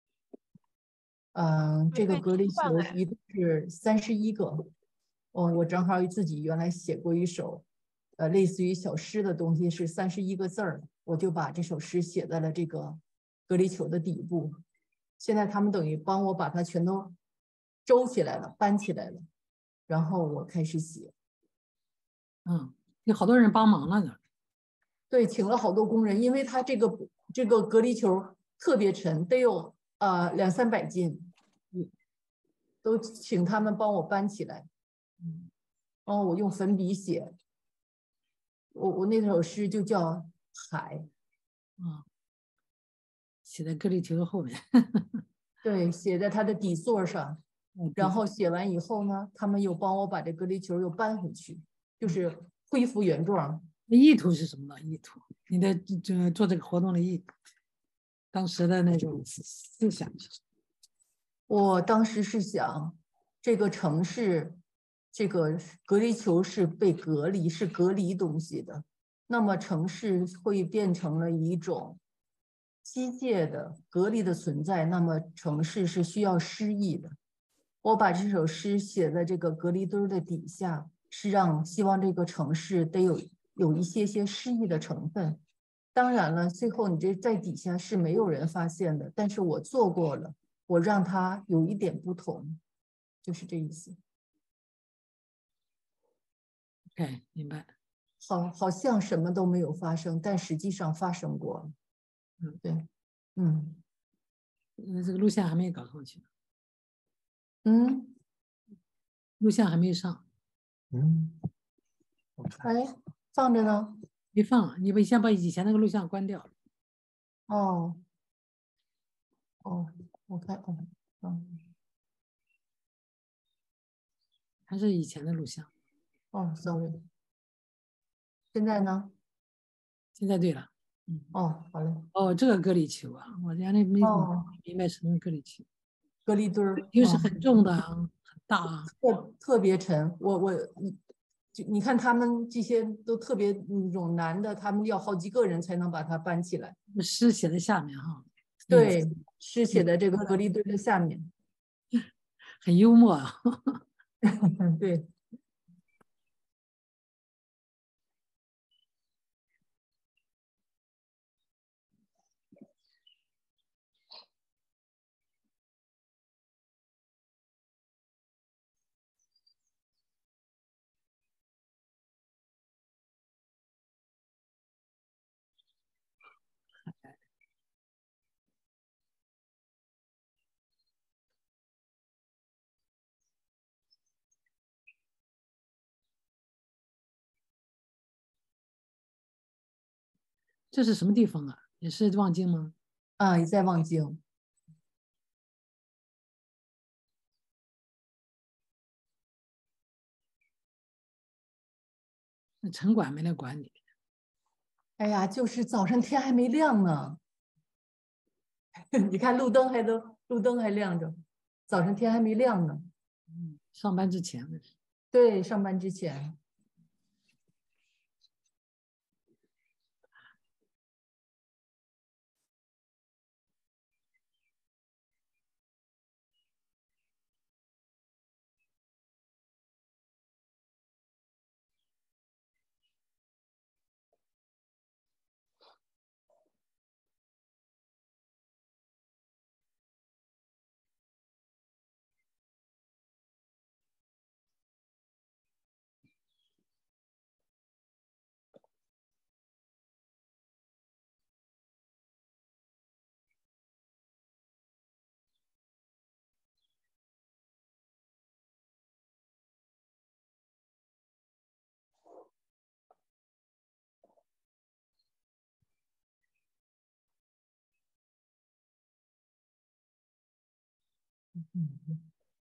嗯，这个隔离球一共是三十一个。哦，我正好自己原来写过一首，呃，类似于小诗的东西，是三十一个字儿，我就把这首诗写在了这个隔离球的底部。现在他们等于帮我把它全都周起来了，搬起来了，然后我开始写。 嗯，有好多人帮忙了呢。 对，请了好多工人，因为它这个这个隔离球特别沉，得有呃两三百斤，都请他们帮我搬起来。 嗯然后我用粉笔写，我我那首诗就叫《海》。 啊，写在隔离球后面。 对，写在它的底座上， 嗯， 然后写完以后呢，他们又帮我把这隔离球又搬回去，就是恢复原状。 那意图是什么呢？意图，你的这做这个活动的意图，当时的那种思想是什么？ 我当时是想，这个城市，这个隔离球是被隔离，是隔离东西的，那么城市会变成了一种机械的隔离的存在，那么城市是需要诗意的。我把这首诗写在这个隔离墩的底下，是让希望这个城市得有有一些些诗意的成分。当然了，最后你这在底下是没有人发现的，但是我做过了，我让它有一点不同，就是这意思。 OK，明白。 好，好像什么都没有发生，但实际上发生过了。 嗯， 对，嗯嗯，这个录像还没搞上去， 嗯， 录像还没上， 嗯，我看哎，放着呢。 没放。你把先把以前那个录像关掉。 哦哦，我看哦，嗯还是以前的录像。 哦，sorry，现在呢？ 现在对了。嗯， 哦，好嘞。 哦，这个隔离球啊，我原来没哦， 明白什么隔离球。 隔离墩儿， 又是嗯。 很重的啊，很大啊。 特特别沉。我我你就你看他们这些都特别那种难的，他们要好几个人才能把它搬起来。 诗写在下面哈，你对，是写在这个隔离墩的下面。 很幽默啊。 对。 这是什么地方啊？也是望京吗？ 啊，也在望京。 那城管没来管你。 哎呀，就是早上天还没亮呢，你看路灯还都路灯还亮着，早上天还没亮呢。 嗯，上班之前的是。 对，上班之前。嗯。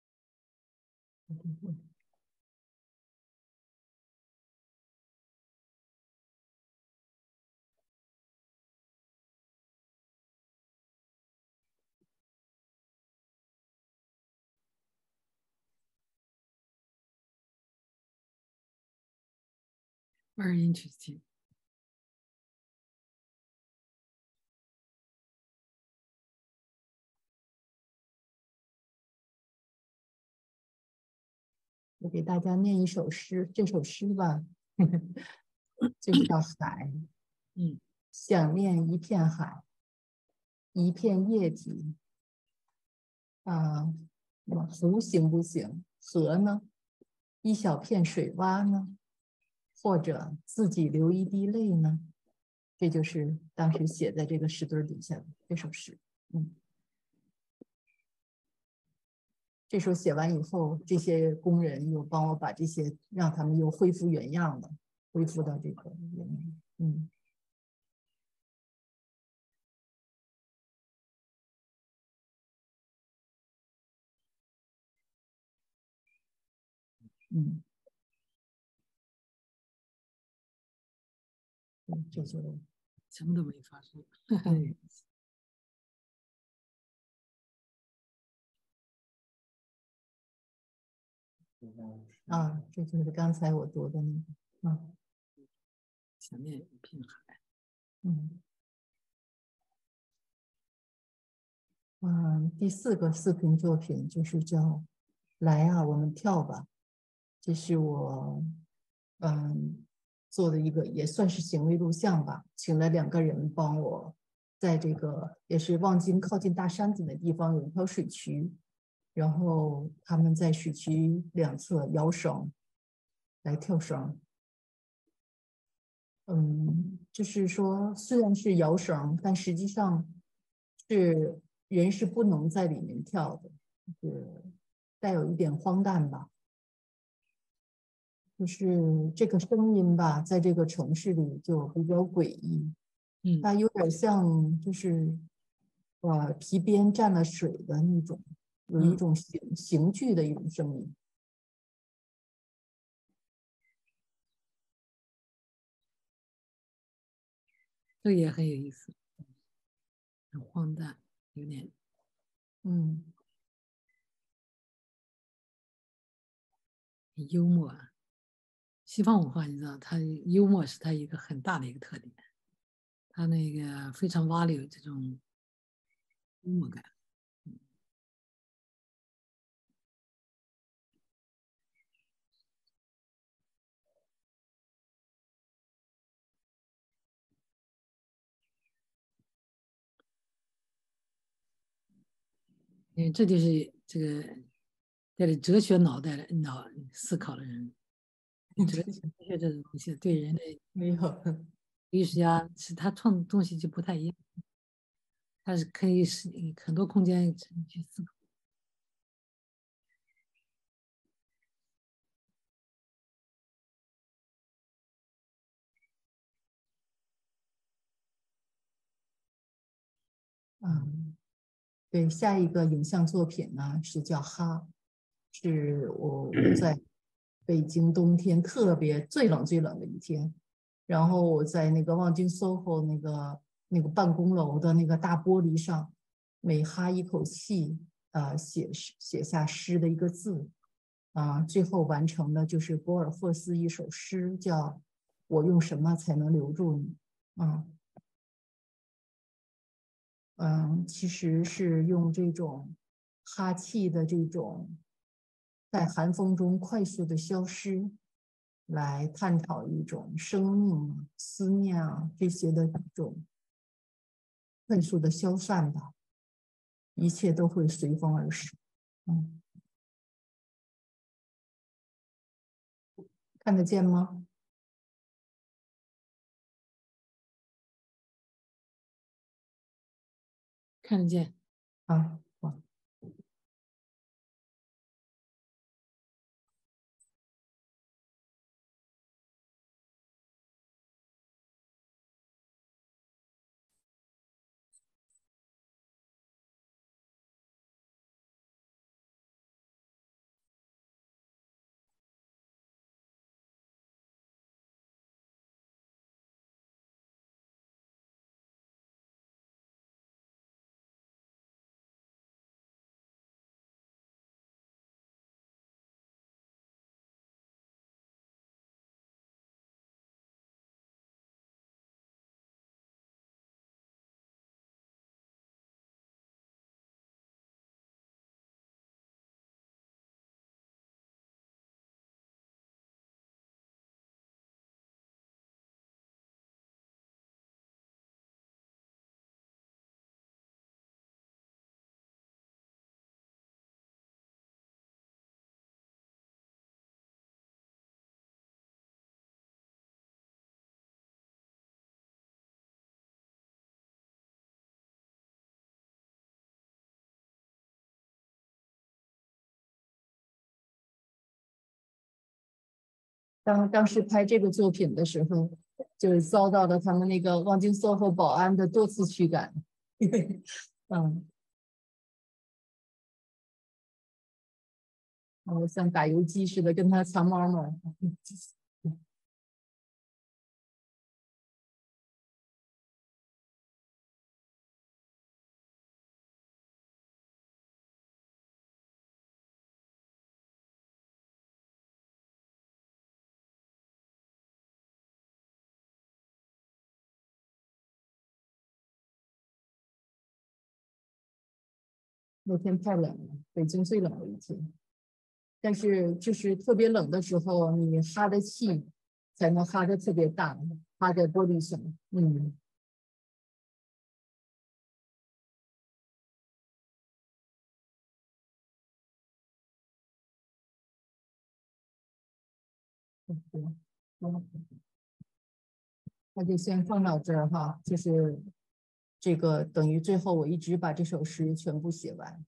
Very interesting。 我给大家念一首诗，这首诗吧，就是叫海。 嗯， 想念一片海，一片液体。啊，湖行不行？河呢？一小片水洼呢？或者自己流一滴泪呢？这就是当时写在这个石墩底下的这首诗。嗯。这首写完以后，这些工人又帮我把这些让他们又恢复原样了，恢复到这个原样。嗯嗯，嗯这就什么都没发生。 对啊，这就是刚才我读的那个。啊想念一片海。 嗯嗯，第四个视频作品就是叫《来啊，我们跳吧》，这是我嗯做的一个也算是行为录像吧，请了两个人帮我，在这个也是望京靠近大山子的地方有一条水渠，然后他们在水渠两侧摇绳来跳绳。嗯，就是说虽然是摇绳，但实际上是人是不能在里面跳的，就是带有一点荒诞吧。就是这个声音吧，在这个城市里就比较诡异， 嗯， 它有点像就是呃皮鞭蘸了水的那种，有一种刑刑具的一种声音。 这个也很有意思，很荒诞，有点嗯很幽默啊。西方文化你知道，它幽默是它一个很大的一个特点，它那个非常 value 这种幽默感。因为这就是这个带着哲学脑袋的脑思考的人。哲学这种东西对人类没有。 艺术家是他创的东西就不太一样，他是可以是很多空间去思考。 嗯，对，下一个影像作品呢是叫哈，是我我在北京冬天特别最冷最冷的一天，然后我在那个望京 S O H O 那个那个办公楼的那个大玻璃上，每哈一口气，呃，写写下诗的一个字，啊、最后完成的就是博尔赫斯一首诗，叫《我用什么才能留住你》啊。嗯，其实是用这种哈气的这种在寒风中快速的消失，来探讨一种生命啊、思念啊这些的这种快速的消散吧，一切都会随风而逝。嗯，看得见吗？ 看得见。 啊，好。当当时拍这个作品的时候，就遭到了他们那个望京 S O H O 保安的多次驱赶。嗯，我像打游击似的跟他藏猫猫。那天太冷了，北京最冷的一天。但是就是特别冷的时候，你哈的气才能哈的特别大，哈在玻璃上。嗯，对，那就先放到这儿哈，就是这个等于最后我一直把这首诗全部写完。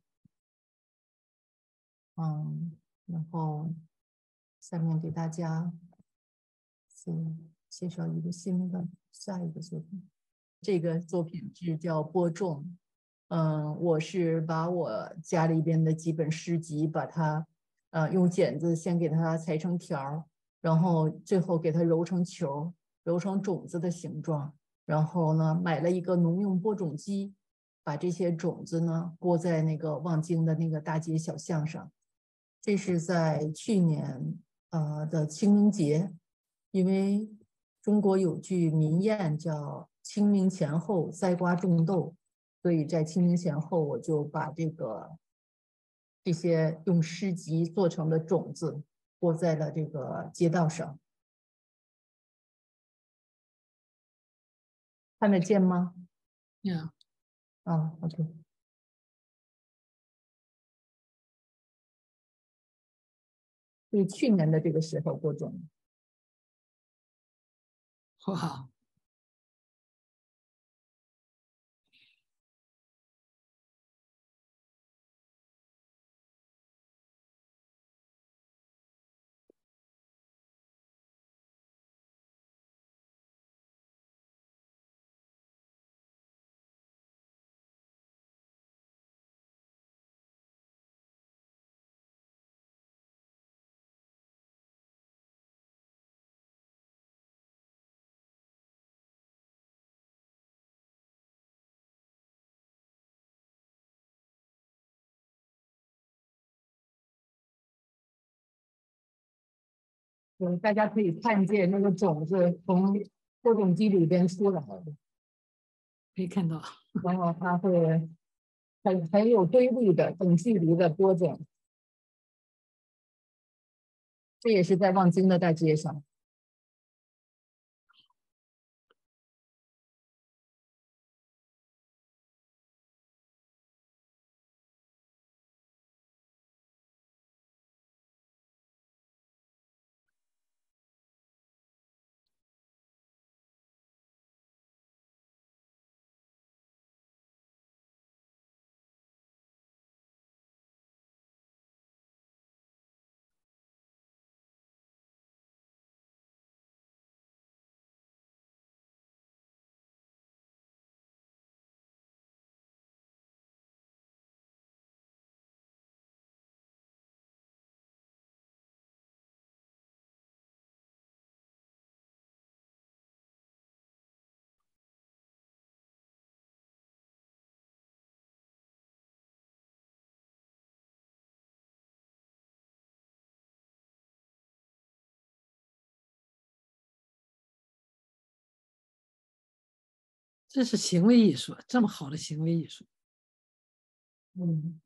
嗯，然后下面给大家先介绍一个新的下一个作品。这个作品是叫播种。嗯，我是把我家里边的几本诗集，把它呃用剪子先给它裁成条，然后最后给它揉成球，揉成种子的形状。然后呢，买了一个农用播种机，把这些种子呢播在那个望京的那个大街小巷上。这是在去年呃的清明节，因为中国有句民谚叫清明前后栽瓜种豆，所以在清明前后我就把这个这些用诗集做成的种子播在了这个街道上。看得见吗？ 呀， 啊，OK。是去年的这个时候播种。 哇， 对，大家可以看见那个种子从播种机里边出来， 可以看到， 然后它会很很有规律的等距离的播种。这也是在望京的大街上。 这是行为艺术，这么好的行为艺术。 嗯，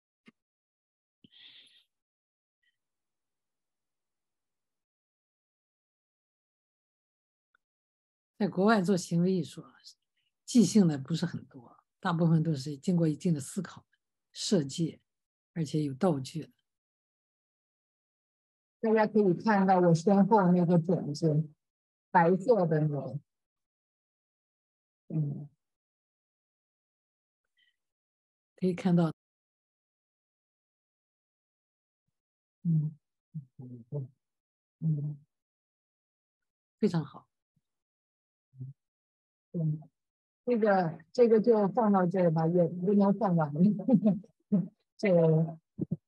在国外做行为艺术啊，即兴的不是很多，大部分都是经过一定的思考、设计，而且有道具的。 大家可以看到我身后那个种子，白色的那个，嗯， 可以看到， 嗯嗯嗯， 非常好。 嗯，这个这个就放到这儿吧，也不能放完。这个，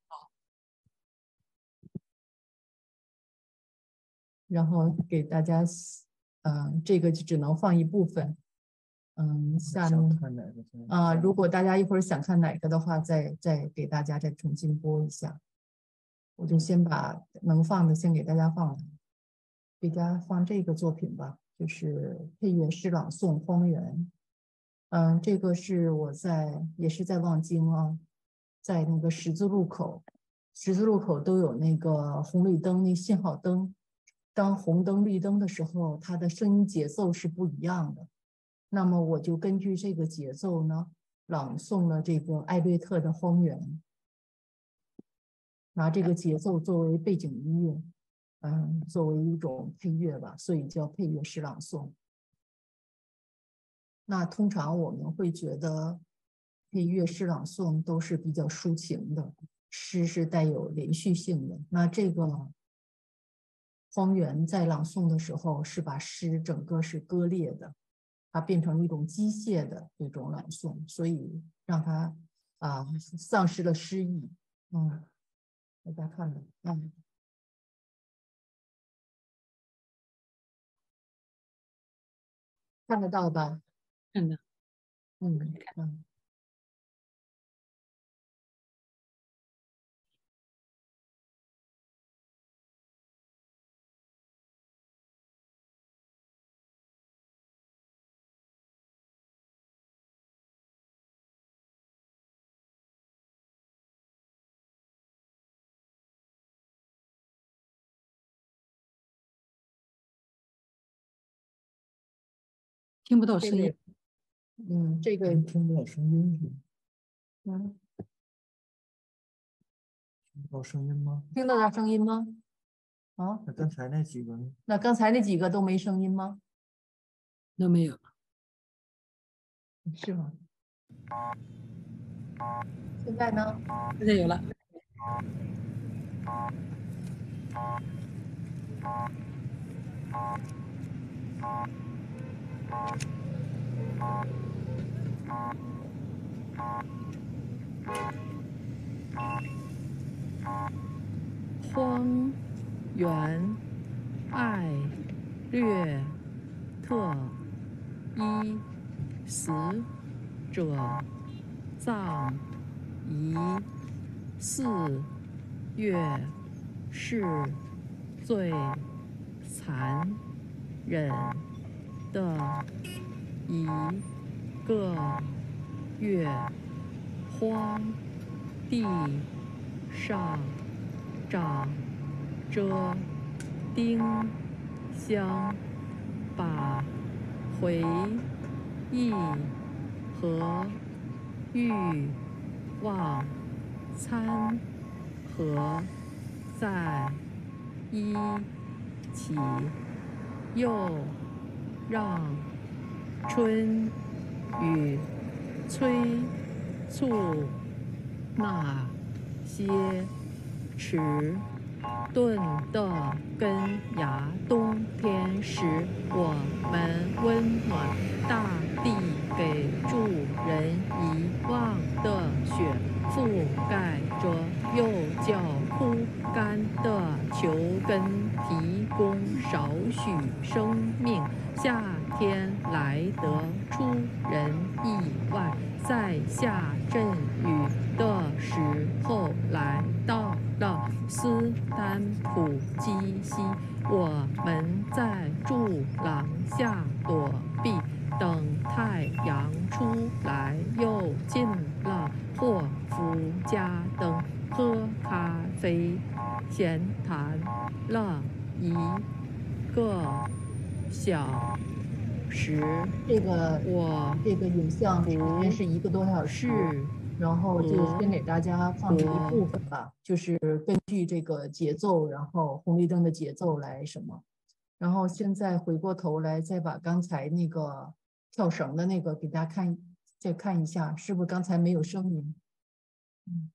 然后给大家，嗯、这个就只能放一部分。嗯，下面啊、如果大家一会儿想看哪个的话，再再给大家再重新播一下。我就先把能放的先给大家放了，给大家放这个作品吧，就是配乐诗朗诵《荒原》。嗯，这个是我在也是在望京啊，在那个十字路口，十字路口都有那个红绿灯，那信号灯，当红灯绿灯的时候，它的声音节奏是不一样的。那么我就根据这个节奏呢，朗诵了这个艾略特的《荒原》，拿这个节奏作为背景音乐，嗯，作为一种配乐吧，所以叫配乐诗朗诵。那通常我们会觉得配乐诗朗诵都是比较抒情的，诗是带有连续性的。那这个荒原在朗诵的时候是把诗整个是割裂的，它变成一种机械的这种朗诵，所以让它啊丧失了诗意。嗯，大家看到，嗯，看得到吧？ 看的， 嗯嗯。 听不到声音这个，嗯，这个听不到声音是吗？ 嗯， 听不到声音吗？ 听得到声音吗？啊， 那刚才那几个呢？ 那刚才那几个都没声音吗？ 都没有。 是吗？现在呢？ 现在有了， 荒原艾略特一死者葬仪四月是最残忍的一个月，荒地上长着丁香，把回忆和欲望掺合在一起，又让春雨催促那些迟钝的根芽。冬天时，我们温暖大地，给助人遗忘的雪覆盖着又叫枯干的球根，提供少许生命。夏天来得出人意外，在下阵雨的时候来到了斯坦普基西，我们在柱廊下躲避，等太阳出来，又进了霍夫家灯，喝咖啡，闲谈了一个小时。 这个我这个影像时间是一个多小时， 是然后就先给大家放一部分吧，就是根据这个节奏，然后红绿灯的节奏来什么。然后现在回过头来，再把刚才那个跳绳的那个给大家看，再看一下，是不是刚才没有声音？嗯，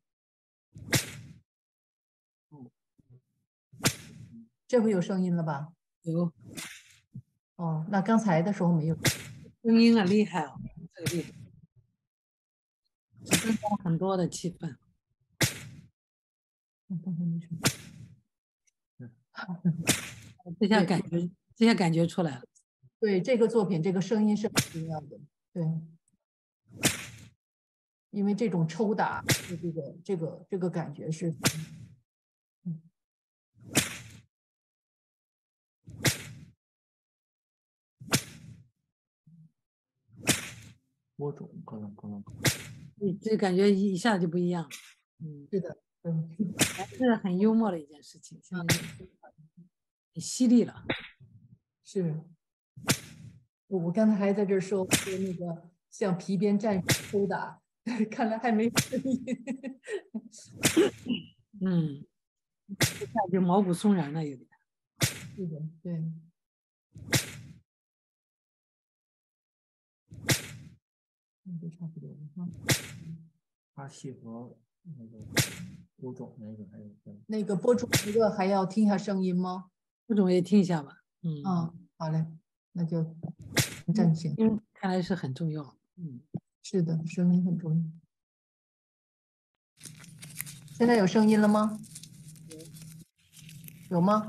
这回有声音了吧？ 有哦，那刚才的时候没有。 声音很厉害哦，这个厉害，增加了很多的气氛。 嗯刚才没什么。 这下感觉，这下感觉出来了。 对这个作品，这个声音是很重要的。对，因为这种抽打的这个这个这个感觉是，嗯， 播种可能可能你这感觉一一下就不一样了。嗯， 是的，嗯， 还是很幽默的一件事情，现在很犀利了。 是。我我刚才还在这儿说说那个像皮鞭战士抽打，看来还没声音。 嗯，一下就毛骨悚然了，有点。 是的，对。那就差不多了哈。 阿西和那个播种那个还有个那个播出一个还要听一下声音吗？ 不总也听一下吧。嗯， 嗯，好嘞，那就暂停。 嗯，看来是很重要。嗯， 是的，声音很重要。现在有声音了吗？有吗？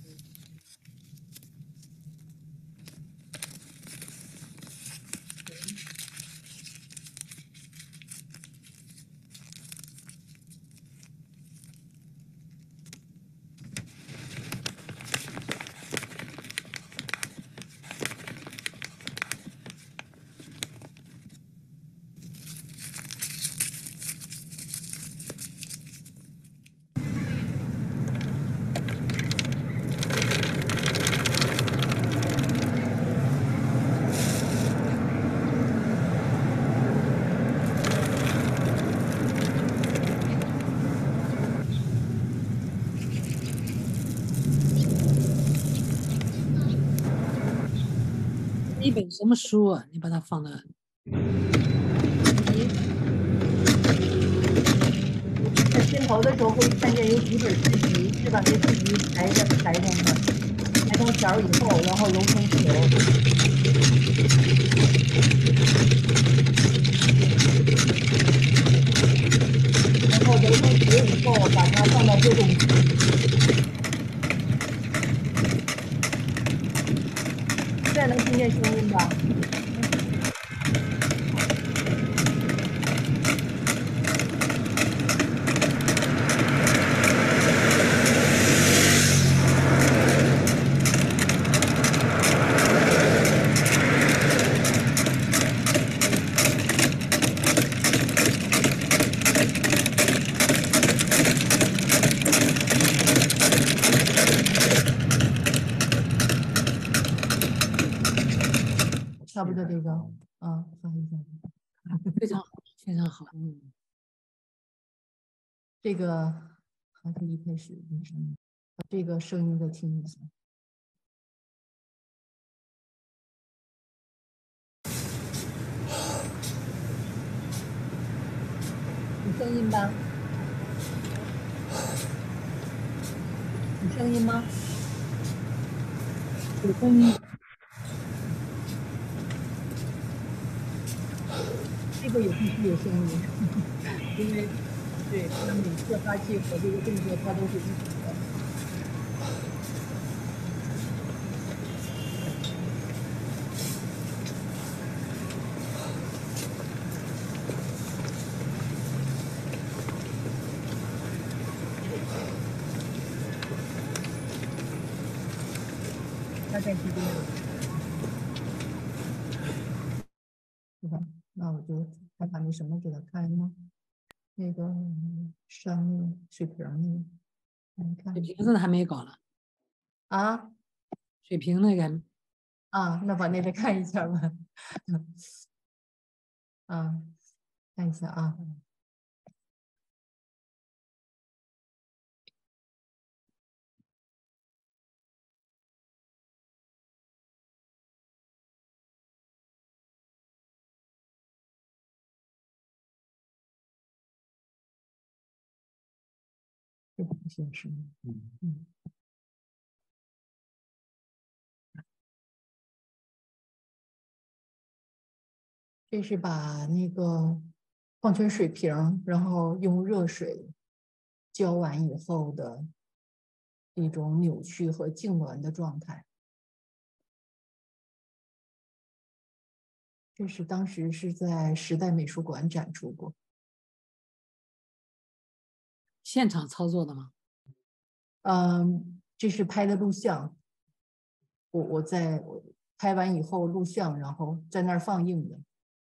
一本什么书啊？你把它放到在片头的时候会看见有几本诗集，是把这诗集裁的裁成的，裁成条以后，然后揉成球。然后揉成球以后，把它放到播种机。现在能听见声音吧？ 差不多这个，啊，翻一下， 非常好，非常好，嗯， 这个还是一开始的声音，把这个声音再听一下。有声音吧？有声音吗？ 有声音。 这个也必须有声音，因为对他每次哈气和这个动作，它都是一体的。大概是这样，对吧？那我就看看那什么给他看呢？那个上面水平那个，你看水平子还没搞呢， 啊水平那个啊，那把那个看一下吧。啊，看一下啊。这个不显示。 嗯嗯。这是把那个矿泉水瓶，然后用热水浇完以后的一种扭曲和痉挛的状态。这是当时是在时代美术馆展出过。 现场操作的吗？ 嗯，这是拍的录像。我我在我拍完以后录像，然后在那儿放映的。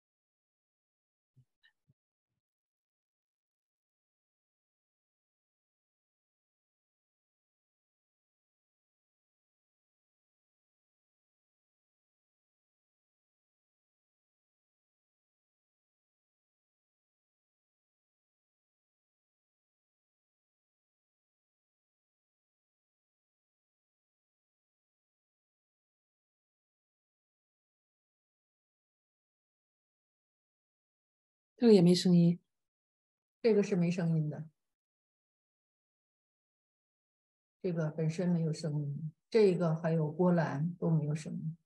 这个也没声音， 这个是没声音的，这个本身没有声音，这个还有波澜都没有声音。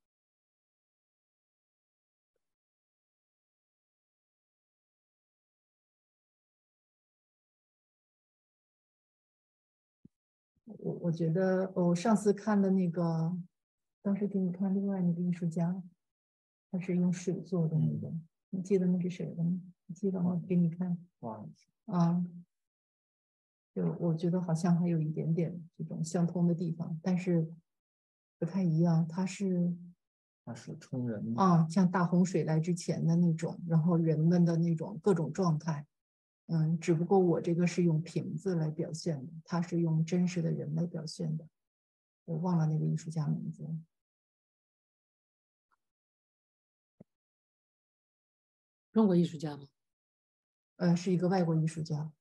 我我觉得我上次看的那个，当时给你看另外那个艺术家，他是用水做的那个，你记得那是谁的吗？你记得吗？给你看。 哇， 啊，就我觉得好像还有一点点这种相通的地方，但是不太一样。它是它是冲人的， 啊，像大洪水来之前的那种，然后人们的那种各种状态。嗯，只不过我这个是用瓶子来表现的，他是用真实的人来表现的。我忘了那个艺术家名字了。 中国艺术家吗？ 呃，是一个外国艺术家。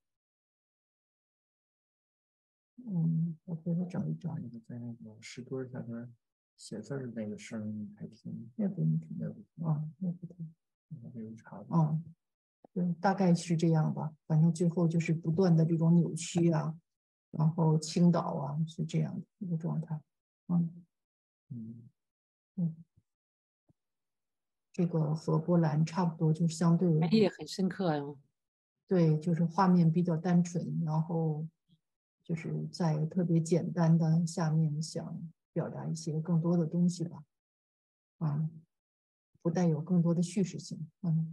嗯，我回头找一找。 那个在那个石墩下边写字儿那个声音还挺， 那不能听那不啊，那不听。 那个有差别。 嗯，对，大概是这样吧。反正最后就是不断的这种扭曲啊，然后倾倒啊，是这样的一个状态。嗯嗯嗯，这个和波兰差不多，就相对含义也很深刻啊。 对，就是画面比较单纯，然后就是在特别简单的下面想表达一些更多的东西吧。啊，不带有更多的叙事性。嗯。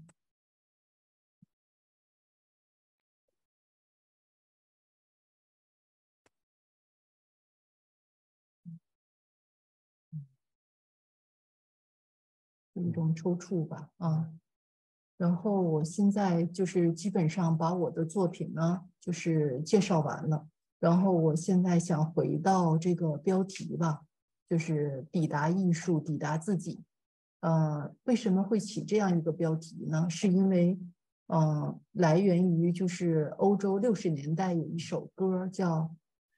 一种抽搐吧，啊，然后我现在就是基本上把我的作品呢，就是介绍完了，然后我现在想回到这个标题吧，就是抵达艺术，抵达自己。 呃，为什么会起这样一个标题呢？是因为，呃，来源于就是欧洲六十年代有一首歌叫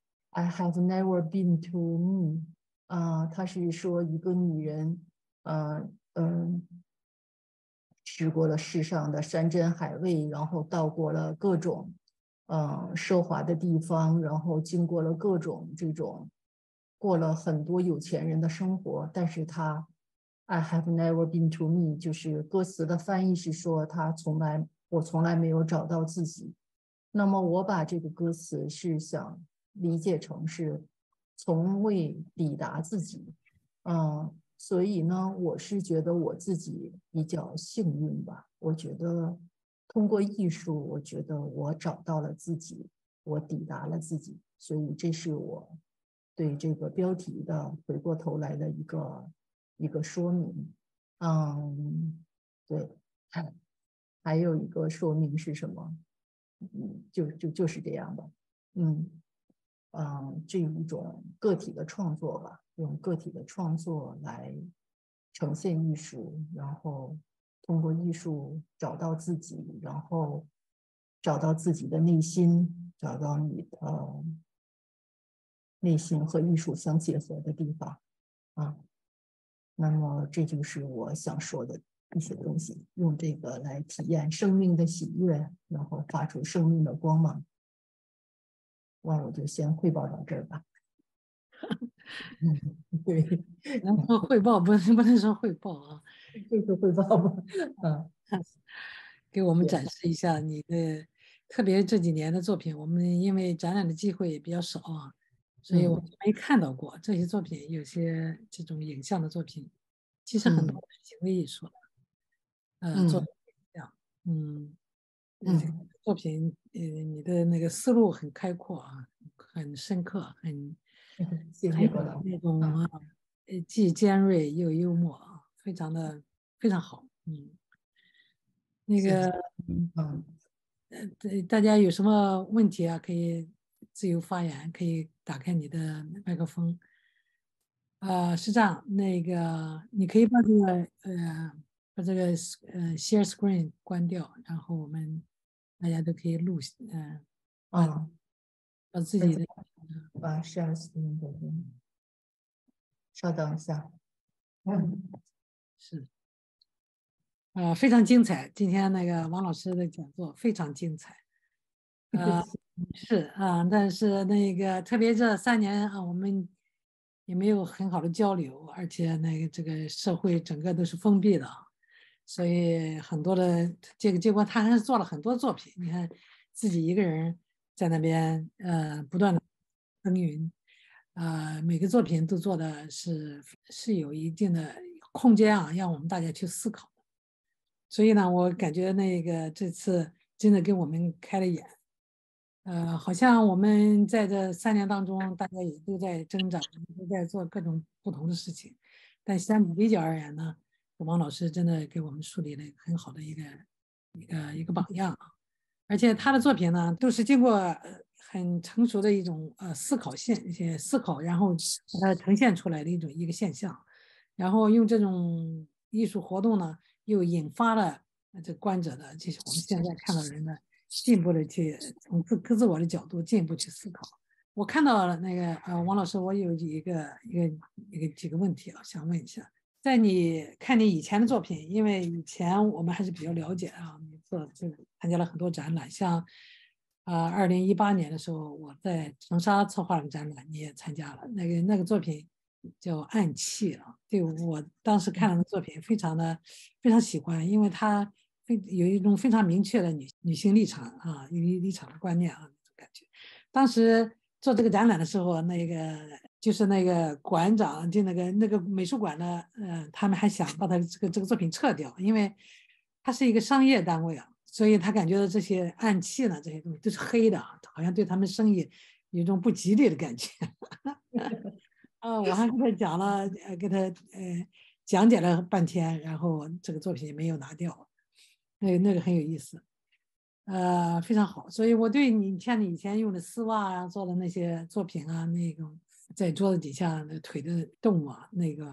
《I Have Never Been to Me》，啊、呃，它是说一个女人，呃嗯、呃，去过了世上的山珍海味，然后到过了各种，呃，奢华的地方，然后经过了各种这种，过了很多有钱人的生活，但是她。I have never been to me， 就是歌词的翻译是说他从来我从来没有找到自己。那么我把这个歌词是想理解成是从未抵达自己，嗯，所以呢，我是觉得我自己比较幸运吧。我觉得通过艺术，我觉得我找到了自己，我抵达了自己，所以这是我对这个标题的回过头来的一个。一个说明，嗯，对，还还有一个说明是什么？嗯，就就就是这样的，嗯嗯，这一种个体的创作吧，用个体的创作来呈现艺术，然后通过艺术找到自己，然后找到自己的内心，找到你的内心和艺术相结合的地方，啊。那么这就是我想说的一些东西，用这个来体验生命的喜悦，然后发出生命的光芒。那我就先汇报到这儿吧。嗯，对， 然后汇报不能不能说汇报啊， 这个汇报吧。嗯， 给我们展示一下你的，特别这几年的作品，我们因为展览的机会也比较少啊，所以我嗯没看到过这些作品，有些这种影像的作品，其实很多嗯是行为艺术的，呃，做嗯影像，嗯，呃，这个嗯， 作品，呃，你的那个思路很开阔啊，很深刻，很谢很有谢郭老师。 那种啊， 啊，呃，既尖锐又幽默啊，非常的非常好，嗯，那谢谢。 个，嗯。 嗯呃，对，大家有什么问题啊，可以自由发言，可以打开你的麦克风。啊、是这样，那个你可以把这个呃把这个呃 share screen 关掉，然后我们大家都可以录，嗯、把啊， 把自己的把 share screen 给你，稍等一下。嗯， 是啊、非常精彩，今天那个王老师的讲座非常精彩。呃，是啊，但是那个特别这三年啊，我们也没有很好的交流，而且那个这个社会整个都是封闭的，所以很多的这个结果他还是做了很多作品。你看自己一个人在那边呃不断的耕耘，呃每个作品都做的是是有一定的空间啊，让我们大家去思考。所以呢，我感觉那个这次真的给我们开了眼。呃，好像我们在这三年当中，大家也都在挣扎，都在做各种不同的事情。但相比较而言呢，王老师真的给我们树立了很好的一个一个一个榜样啊。而且他的作品呢，都是经过呃很成熟的一种呃思考现一些思考，然后把它呈现出来的一种一个现象，然后用这种艺术活动呢，又引发了这观者的，就是我们现在看到人的。进一步的去从自自我的角度进一步去思考。我看到了那个呃，王老师，我有一个一个一个几个问题啊，想问一下，在你看你以前的作品，因为以前我们还是比较了解啊，你做这个参加了很多展览，像啊，二零一八年的时候，我在长沙策划了个展览，你也参加了，那个那个作品叫《暗器》啊，对我当时看了那作品，非常的非常喜欢，因为它。非有一种非常明确的女女性立场啊，立立场的观念啊，那种感觉。当时做这个展览的时候，那个就是那个馆长，就那个那个美术馆的，呃，他们还想把他这个这个作品撤掉，因为它是一个商业单位啊，所以他感觉到这些暗器呢，这些东西都是黑的，好像对他们生意有一种不吉利的感觉。啊，我还跟他讲了，呃，给他呃讲解了半天，然后这个作品也没有拿掉。那个那个很有意思，呃，非常好。所以我对你像你以前用的丝袜啊做的那些作品啊，那种在桌子底下那腿的动物啊，那个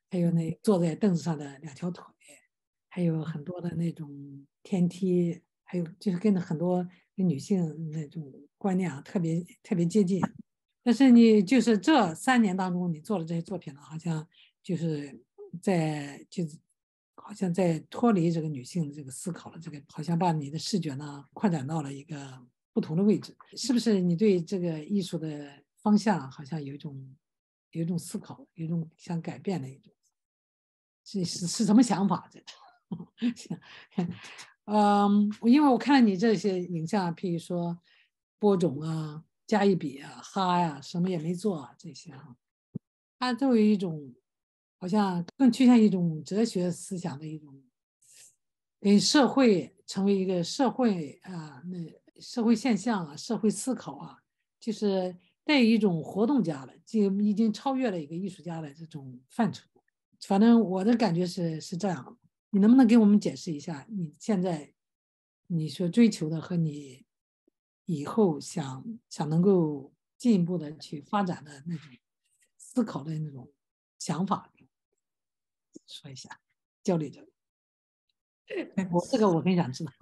还有那坐在凳子上的两条腿，还有很多的那种天梯，还有就是跟很多跟女性那种观念啊特别特别接近。但是你就是这三年当中，你做了这些作品呢，好像就是在就是好像在脱离这个女性的这个思考了，这个好像把你的视觉呢扩展到了一个不同的位置，是不是？你对这个艺术的方向好像有一种有一种思考，有一种想改变的一种，是是是什么想法？这嗯，因为我看了你这些影像，譬如说播种啊、加一笔啊、哈呀、啊，什么也没做啊，这些啊，它都有一种好像更趋向一种哲学思想的一种，跟社会成为一个社会啊，那社会现象啊、社会思考啊，就是带有一种活动家的，就已经超越了一个艺术家的这种范畴。反正我的感觉是是这样。你能不能给我们解释一下，你现在你所追求的和你以后想想能够进一步的去发展的那种思考的那种想法，说一下，交流交流。我这个我很想知道。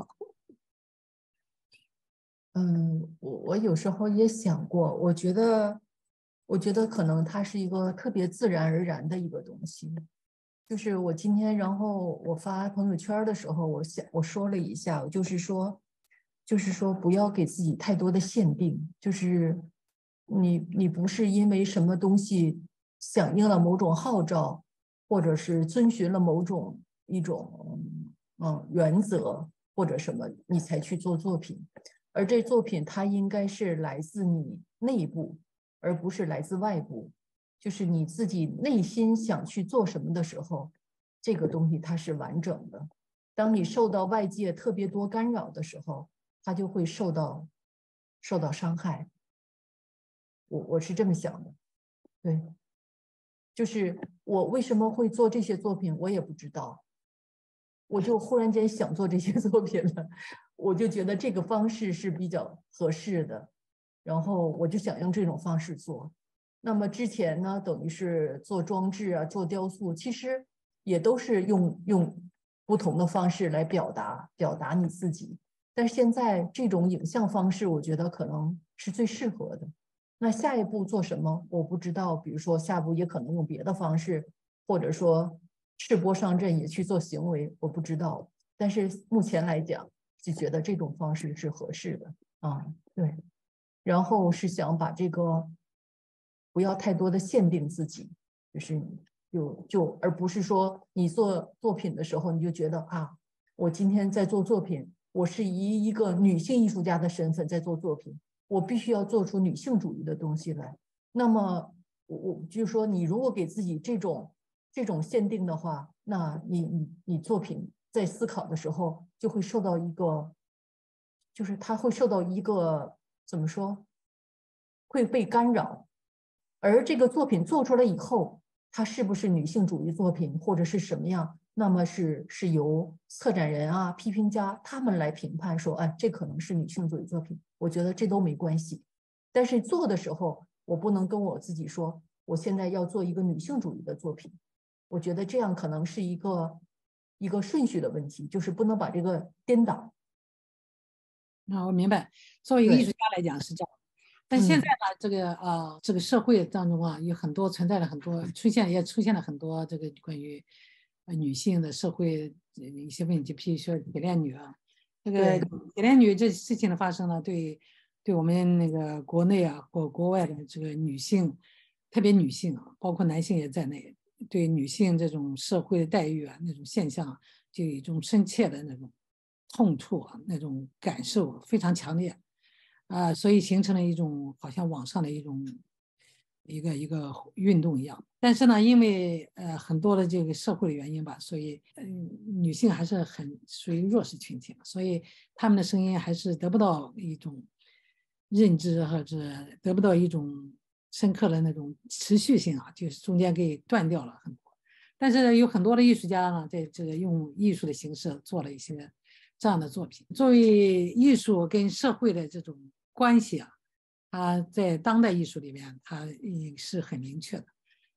嗯，我我有时候也想过，我觉得，我觉得可能它是一个特别自然而然的一个东西。就是我今天，然后我发朋友圈的时候，我想我说了一下，就是说，就是说不要给自己太多的限定，就是你你不是因为什么东西响应了某种号召，或者是遵循了某种一种嗯原则或者什么，你才去做作品，而这作品它应该是来自你内部，而不是来自外部。就是你自己内心想去做什么的时候，这个东西它是完整的。当你受到外界特别多干扰的时候，它就会受到受到伤害。我我是这么想的，对，就是我为什么会做这些作品，我也不知道，我就忽然间想做这些作品了，我就觉得这个方式是比较合适的，然后我就想用这种方式做。那么之前呢，等于是做装置啊，做雕塑，其实也都是用用不同的方式来表达表达你自己。但是现在这种影像方式，我觉得可能是最适合的。那下一步做什么，我不知道。比如说下一步也可能用别的方式，或者说赤膊上阵也去做行为，我不知道。但是目前来讲，就觉得这种方式是合适的啊，对。然后是想把这个。不要太多的限定自己，就是就就而不是说你做作品的时候，你就觉得啊，我今天在做作品，我是以一个女性艺术家的身份在做作品，我必须要做出女性主义的东西来。那么我我就说，你如果给自己这种这种限定的话，那你你你作品在思考的时候就会受到一个，就是它会受到一个怎么说，会被干扰。而这个作品做出来以后，它是不是女性主义作品或者是什么样？那么是是由策展人啊、批评家他们来评判说，哎，这可能是女性主义作品。我觉得这都没关系。但是做的时候，我不能跟我自己说，我现在要做一个女性主义的作品。我觉得这样可能是一个一个顺序的问题，就是不能把这个颠倒。 啊，我明白。作为一个艺术家来讲是这样。但现在呢，这个呃，这个社会当中啊，有很多存在了很多出现，也出现了很多这个关于呃女性的社会一些问题，譬如说铁链女啊，这个铁链女这事情的发生呢，对对我们那个国内啊或国外的这个女性，特别女性啊，包括男性也在内，对女性这种社会的待遇啊那种现象，就有一种深切的那种痛处啊，那种感受非常强烈。啊、呃，所以形成了一种好像网上的一种一个一个运动一样。但是呢，因为呃很多的这个社会的原因吧，所以嗯、呃，女性还是很属于弱势群体，所以她们的声音还是得不到一种认知，或者得不到一种深刻的那种持续性啊，就是中间给断掉了很多。但是有很多的艺术家呢，在这个用艺术的形式做了一些这样的作品。作为艺术跟社会的这种关系啊，它在当代艺术里面，它也是很明确的。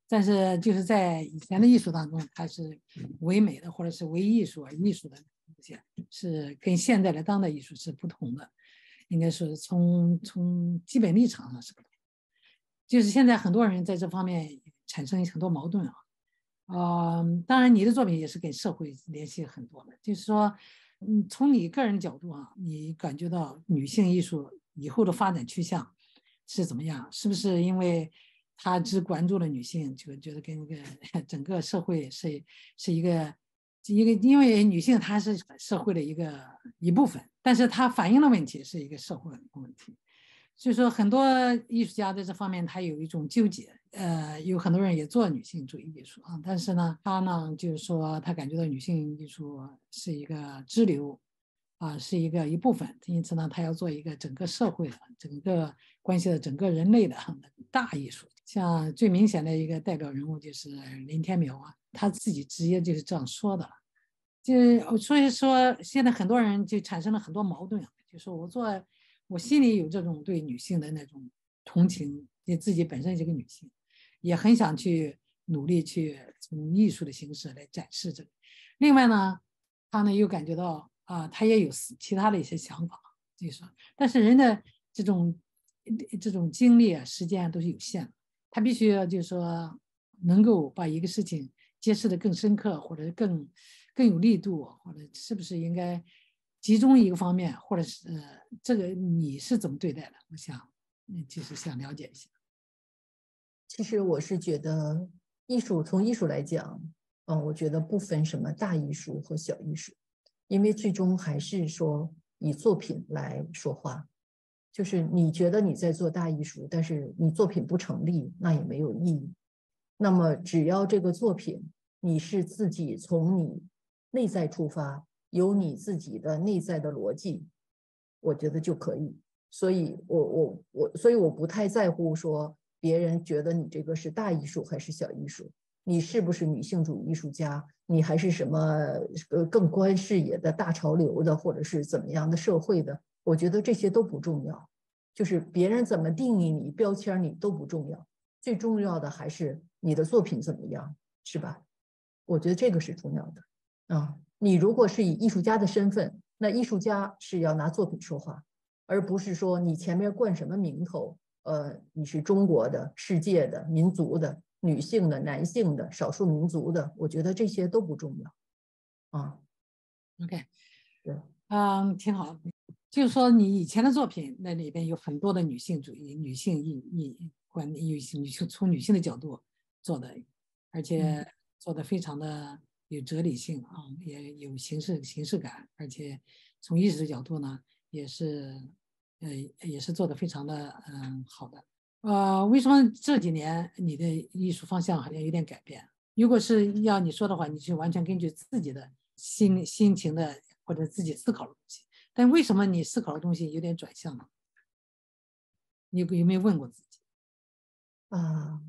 但是就是在以前的艺术当中，它是唯美的或者是唯艺术啊，艺术的东西是跟现在的当代艺术是不同的，应该是从从基本立场上是不同。就是现在很多人在这方面产生很多矛盾啊，呃，当然你的作品也是跟社会联系很多的，就是说，嗯，从你个人角度啊，你感觉到女性艺术以后的发展趋向是怎么样？是不是因为他只关注了女性，就觉得跟那个整个社会是是一个一个，因为女性她是社会的一个一部分，但是她反映的问题是一个社会的问题。所以说，很多艺术家在这方面他有一种纠结。呃，有很多人也做女性主义艺术啊，但是呢，他呢就是说，他感觉到女性艺术是一个支流啊，是一个一部分，因此呢，他要做一个整个社会的、整个关系的整个人类的大艺术。像最明显的一个代表人物就是林天苗啊，他自己直接就是这样说的了。就所以说，现在很多人就产生了很多矛盾，就说我做。我心里有这种对女性的那种同情，也自己本身是个女性，也很想去努力去从艺术的形式来展示这个。另外呢，他呢又感觉到啊、呃，他也有其他的一些想法，就是说，但是人的这种这种精力啊、时间都是有限的，他必须要就是说能够把一个事情揭示的更深刻，或者更更有力度，或者是不是应该集中一个方面，或者是、呃、这个你是怎么对待的？我想，嗯，就是想了解一下。 其实我是觉得艺术，从艺术来讲，嗯，我觉得不分什么大艺术和小艺术，因为最终还是说以作品来说话。就是你觉得你在做大艺术，但是你作品不成立，那也没有意义。那么只要这个作品你是自己从你内在出发，有你自己的内在的逻辑，我觉得就可以。所以我我我，所以我不太在乎说别人觉得你这个是大艺术还是小艺术，你是不是女性主义艺术家，你还是什么呃更观视野的大潮流的，或者是怎么样的社会的，我觉得这些都不重要。就是别人怎么定义你、标签你都不重要，最重要的还是你的作品怎么样，是吧？我觉得这个是重要的。啊，你如果是以艺术家的身份，那艺术家是要拿作品说话，而不是说你前面冠什么名头，呃，你是中国的、世界的、民族的、女性的、男性的、少数民族的，我觉得这些都不重要。啊 OK， 对， 嗯，挺好。就是说，你以前的作品那里边有很多的女性主义、女性意意观、女性女性从女性的角度做的，而且做的非常的有哲理性啊，也有形式形式感，而且从艺术的角度呢，也是呃也是做的非常的嗯好的。呃，为什么这几年你的艺术方向好像有点改变？如果是要你说的话，你是完全根据自己的心心情的或者自己思考的东西。但为什么你思考的东西有点转向呢？你有没有问过自己？ 啊，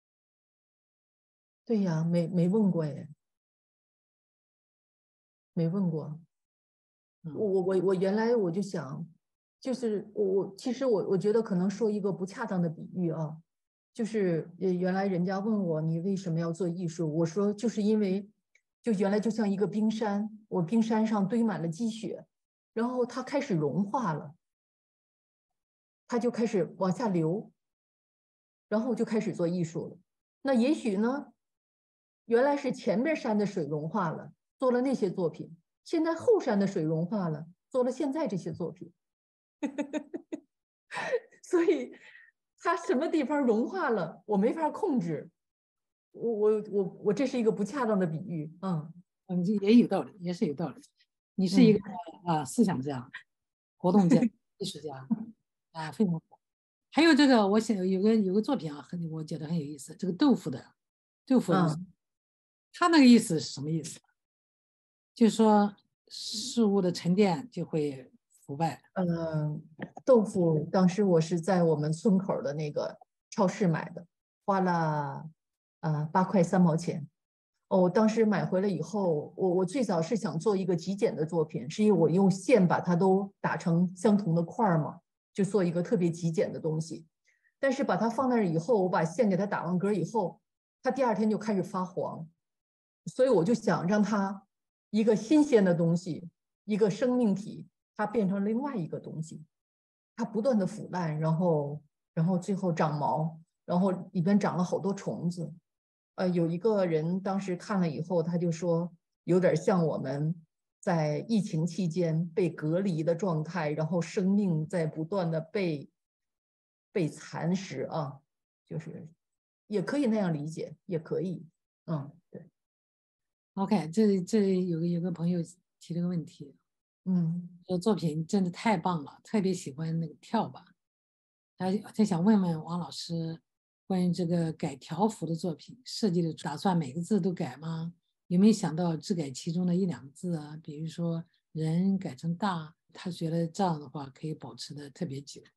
对呀，没没问过耶，没问过。我我我我原来我就想，就是我我其实我我觉得可能说一个不恰当的比喻啊，就是呃原来人家问我你为什么要做艺术，我说就是因为就原来就像一个冰山，我冰山上堆满了积雪，然后它开始融化了，它就开始往下流，然后就开始做艺术了。那也许呢，原来是前面山的水融化了，做了那些作品。现在后山的水融化了，做了现在这些作品。所以它什么地方融化了，我没法控制。我我我我，这是一个不恰当的比喻。嗯嗯，也有道理，也是有道理。你是一个啊、嗯、思想家、活动家、艺术家啊，非常好。还有这个，我想有个有个作品啊，很我觉得很有意思。这个豆腐的豆腐的， 嗯， 他那个意思是什么意思？就是说事物的沉淀就会腐败。 嗯，豆腐当时我是在我们村口的那个超市买的，花了呃八块三毛钱。哦，当时买回来以后，我我最早是想做一个极简的作品，是因为我用线把它都打成相同的块儿嘛，就做一个特别极简的东西。但是把它放那儿以后，我把线给它打完格以后， 他第二天就开始发黄。所以我就想让它一个新鲜的东西，一个生命体，它变成另外一个东西，它不断的腐烂，然后然后最后长毛，然后里边长了好多虫子。呃，有一个人当时看了以后，他就说有点像我们在疫情期间被隔离的状态，然后生命在不断的被被蚕食啊，就是也可以那样理解，也可以，嗯，对。 OK，这这有个有个朋友提了个问题， 嗯， 说作品真的太棒了，特别喜欢那个跳吧。他他想问问王老师，关于这个改条幅的作品设计的，打算每个字都改吗？有没有想到只改其中的一两个字啊？比如说人改成大，他觉得这样的话可以保持的特别久。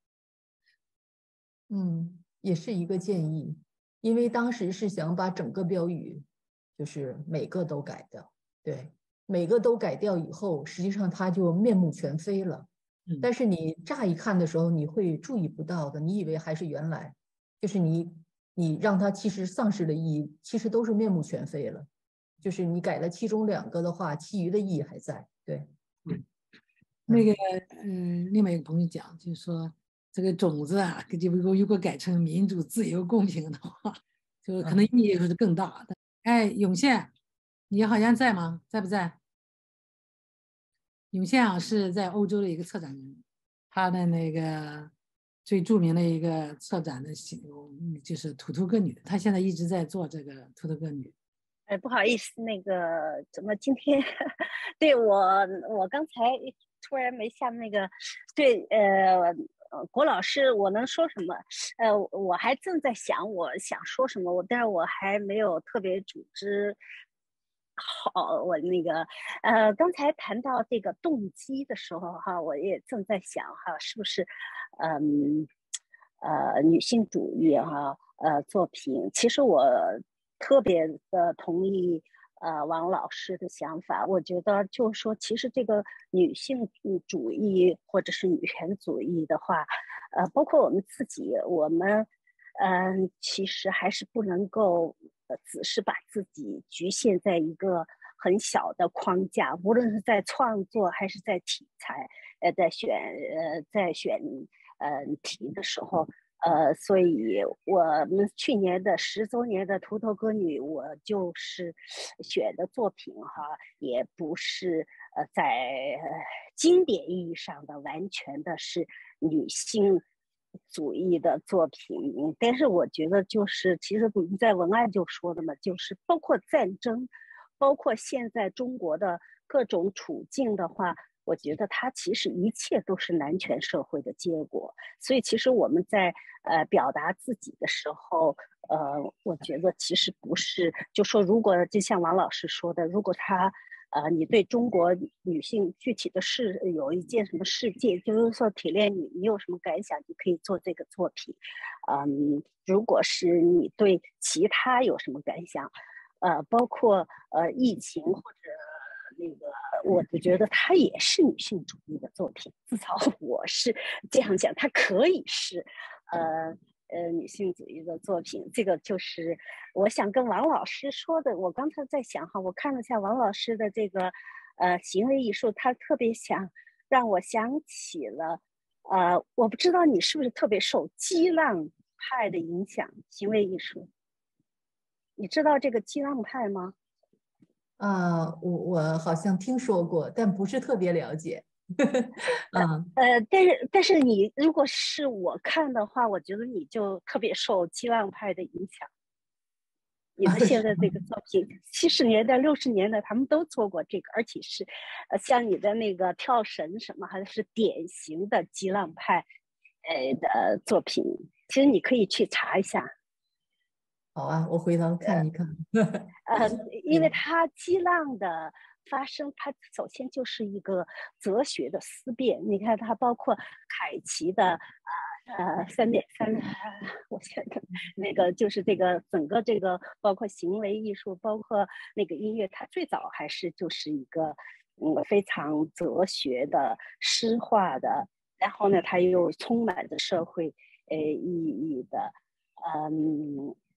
嗯，也是一个建议，因为当时是想把整个标语，就是每个都改掉，对，每个都改掉以后，实际上它就面目全非了。 嗯， 但是你乍一看的时候，你会注意不到的，你以为还是原来，就是你你让它其实丧失了意义，其实都是面目全非了。就是你改了其中两个的话，其余的意义还在。对， 嗯，那个嗯，另外一个朋友讲，就是说这个种子啊，就如果如果改成民主、自由、公平的话，就可能意义会更大。哎，涌现，你好像在吗？在不在？涌现啊，是在欧洲的一个策展人，他的那个最著名的一个策展的形就是图图歌女，他现在一直在做这个图图歌女。 哎，不好意思，那个怎么今天对我我刚才突然没下那个对呃郭老师，我能说什么？呃，我还正在想我想说什么，我但是我还没有特别组织好。我那个呃刚才谈到这个动机的时候哈，我也正在想哈，是不是嗯呃女性主义哈呃作品，其实我特别的同意呃王老师的想法。我觉得就是说，其实这个女性主义或者是女权主义的话，呃，包括我们自己，我们嗯、呃，其实还是不能够呃只是把自己局限在一个很小的框架，无论是在创作还是在题材，呃，在选呃在选呃题的时候。呃，所以我们去年的十周年的图图歌女，我就是选的作品哈，也不是呃在、呃、经典意义上的完全的是女性主义的作品，但是我觉得就是其实我们在文案就说的嘛，就是包括战争，包括现在中国的各种处境的话。我觉得它其实一切都是男权社会的结果，所以其实我们在呃表达自己的时候，呃，我觉得其实不是，就说如果就像王老师说的，如果他呃你对中国女性具体的事有一件什么事件，就是说提炼你，你有什么感想，你可以做这个作品。嗯，如果是你对其他有什么感想，呃，包括呃疫情或者。那个，我就觉得它也是女性主义的作品，至少我是这样想，它可以是，呃呃，女性主义的作品。这个就是我想跟王老师说的。我刚才在想哈，我看了一下王老师的这个呃行为艺术，他特别想让我想起了，呃，我不知道你是不是特别受激浪派的影响，行为艺术，你知道这个激浪派吗？ 啊、呃，我我好像听说过，但不是特别了解。嗯， 呃，但是但是你如果是我看的话，我觉得你就特别受激浪派的影响。你的现在这个作品，七十年代、六十年代他们都做过这个，而且是，呃，像你的那个跳绳什么，还是典型的激浪派，呃的作品。其实你可以去查一下。 好啊，我回头看一看。 呃，因为它激浪的发生，它首先就是一个哲学的思辨。你看，它包括凯奇的呃呃三点三，我觉得那个就是这个整个这个包括行为艺术，包括那个音乐，它最早还是就是一个嗯非常哲学的诗化的，然后呢，它又充满着社会呃意义的，嗯。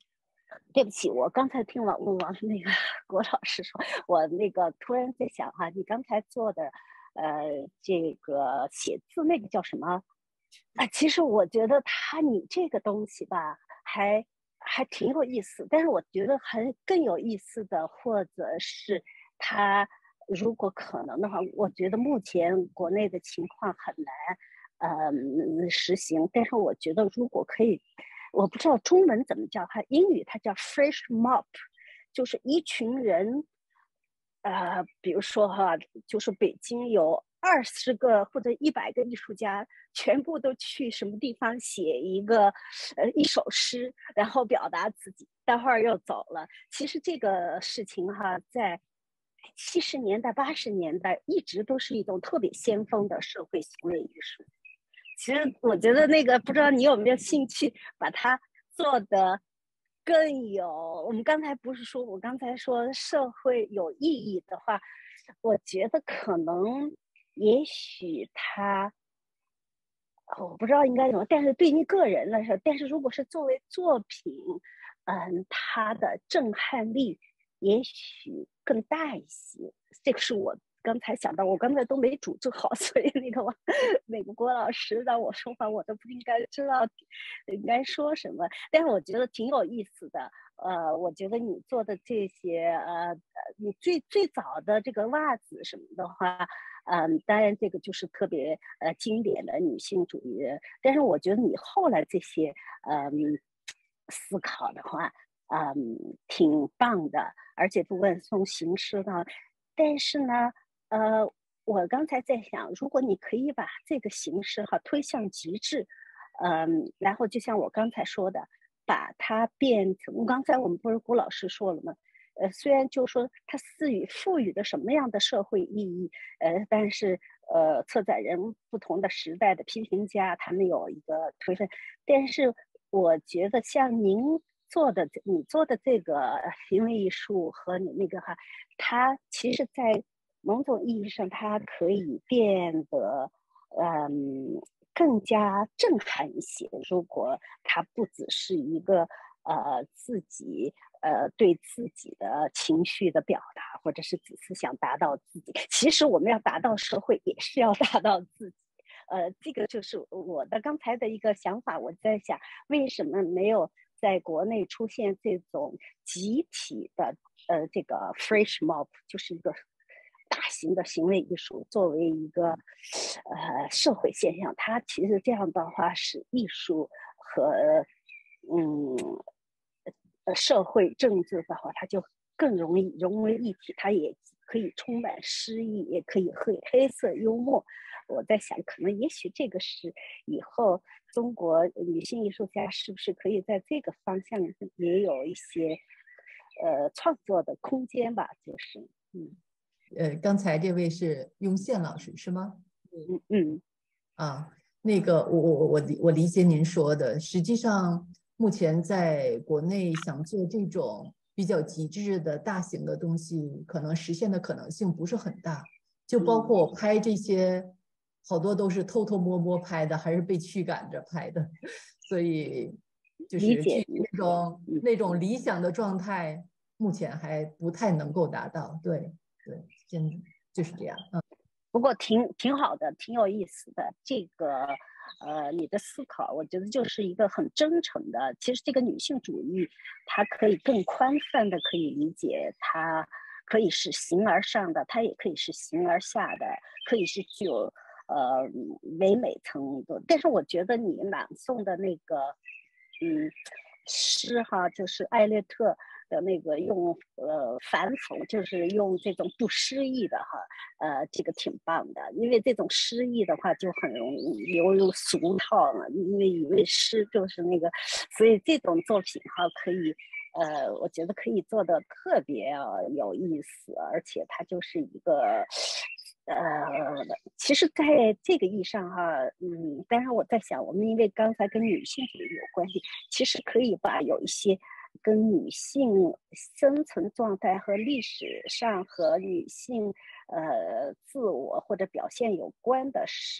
对不起，我刚才听王王那个郭老师说，我那个突然在想哈，你刚才做的呃这个写字那个叫什么啊？其实我觉得他你这个东西吧，还还挺有意思，但是我觉得还更有意思的，或者是他如果可能的话，我觉得目前国内的情况很难呃实行，但是我觉得如果可以。我不知道中文怎么叫它，英语它叫 fresh mob， 就是一群人，呃，比如说哈，就是北京有二十个或者一百个艺术家，全部都去什么地方写一个呃一首诗，然后表达自己，待会儿又走了。其实这个事情哈，在七十年代、八十年代一直都是一种特别先锋的社会行为艺术。其实我觉得那个不知道你有没有兴趣把它做的更有，我们刚才不是说我刚才说社会有意义的话，我觉得可能也许它我不知道应该怎么，但是对你个人来说，但是如果是作为作品，嗯，它的震撼力也许更大一些。这个是我刚才想到，我刚才都没组织好，所以那个我那个郭老师让我说话，我都不应该知道应该说什么。但是我觉得挺有意思的。呃，我觉得你做的这些，呃，你最最早的这个袜子什么的话。嗯，当然这个就是特别呃经典的女性主义，但是我觉得你后来这些嗯思考的话，嗯挺棒的，而且不管从形式上，但是呢，呃，我刚才在想，如果你可以把这个形式哈推向极致，嗯，然后就像我刚才说的，把它变成，刚才我们不是郭老师说了吗？呃，虽然就说它赐予赋予的什么样的社会意义，呃，但是呃，策展人不同的时代的批评家，他们有一个推分，但是我觉得像您做的，你做的这个行为艺术和你那个哈，它其实在某种意义上，它可以变得嗯更加震撼一些。如果它不只是一个呃自己。呃，对自己的情绪的表达，或者是只是想达到自己，其实我们要达到社会，也是要达到自己。呃，这个就是我的刚才的一个想法。我在想，为什么没有在国内出现这种集体的呃这个 fresh mob， 就是一个大型的行为艺术，作为一个呃社会现象，它其实这样的话是艺术和嗯。呃，社会政治的话，它就更容易融为一体，它也可以充满诗意，也可以黑黑色幽默。我在想，可能也许这个是以后中国女性艺术家是不是可以在这个方向也有一些呃创作的空间吧？就是嗯呃，刚才这位是雍宪老师是吗？ 嗯嗯啊，那个我我我理我理解您说的，实际上。目前在国内想做这种比较极致的大型的东西，可能实现的可能性不是很大。就包括我拍这些，好多都是偷偷摸摸拍的，还是被驱赶着拍的，所以就是距离那种那种理想的状态，目前还不太能够达到。对对，真就是这样。嗯。 不过挺挺好的，挺有意思的。这个，呃，你的思考，我觉得就是一个很真诚的。其实这个女性主义，它可以更宽泛的可以理解，它可以是形而上的，它也可以是形而下的，可以是具有呃唯美层的。但是我觉得你朗诵的那个，嗯，诗哈，就是艾略特的那个用呃反讽，就是用这种不诗意的哈。呃，这个挺棒的，因为这种诗意的话就很容易流入俗套了，因为以为诗就是那个，所以这种作品哈可以，呃，我觉得可以做的特别有意思，而且它就是一个，呃，其实在这个意义上哈，嗯，当然我在想，我们因为刚才跟女性主义有关系，其实可以把有一些。跟女性生存状态和历史上和女性呃自我或者表现有关的诗，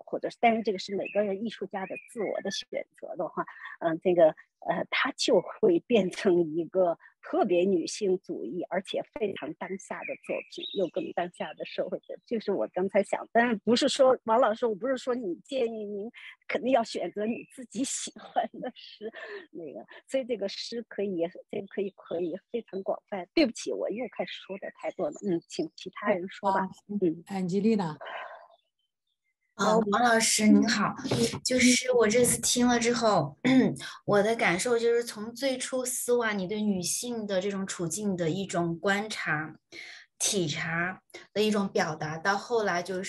或者是，但是这个是每个人艺术家的自我的选择的话，嗯、呃，这个呃，它就会变成一个特别女性主义，而且非常当下的作品，又更当下的社会的。就是我刚才想，但是不是说王老师，我不是说你建议您肯定要选择你自己喜欢的诗，那个，所以这个诗可以，这个可以可以非常广泛。对不起，我又开始说的太多了，嗯，请其他人说吧，嗯， 安吉丽娜。 哦，王老师您好，就是我这次听了之后，我的感受就是从最初丝袜你对女性的这种处境的一种观察、体察的一种表达，到后来就是，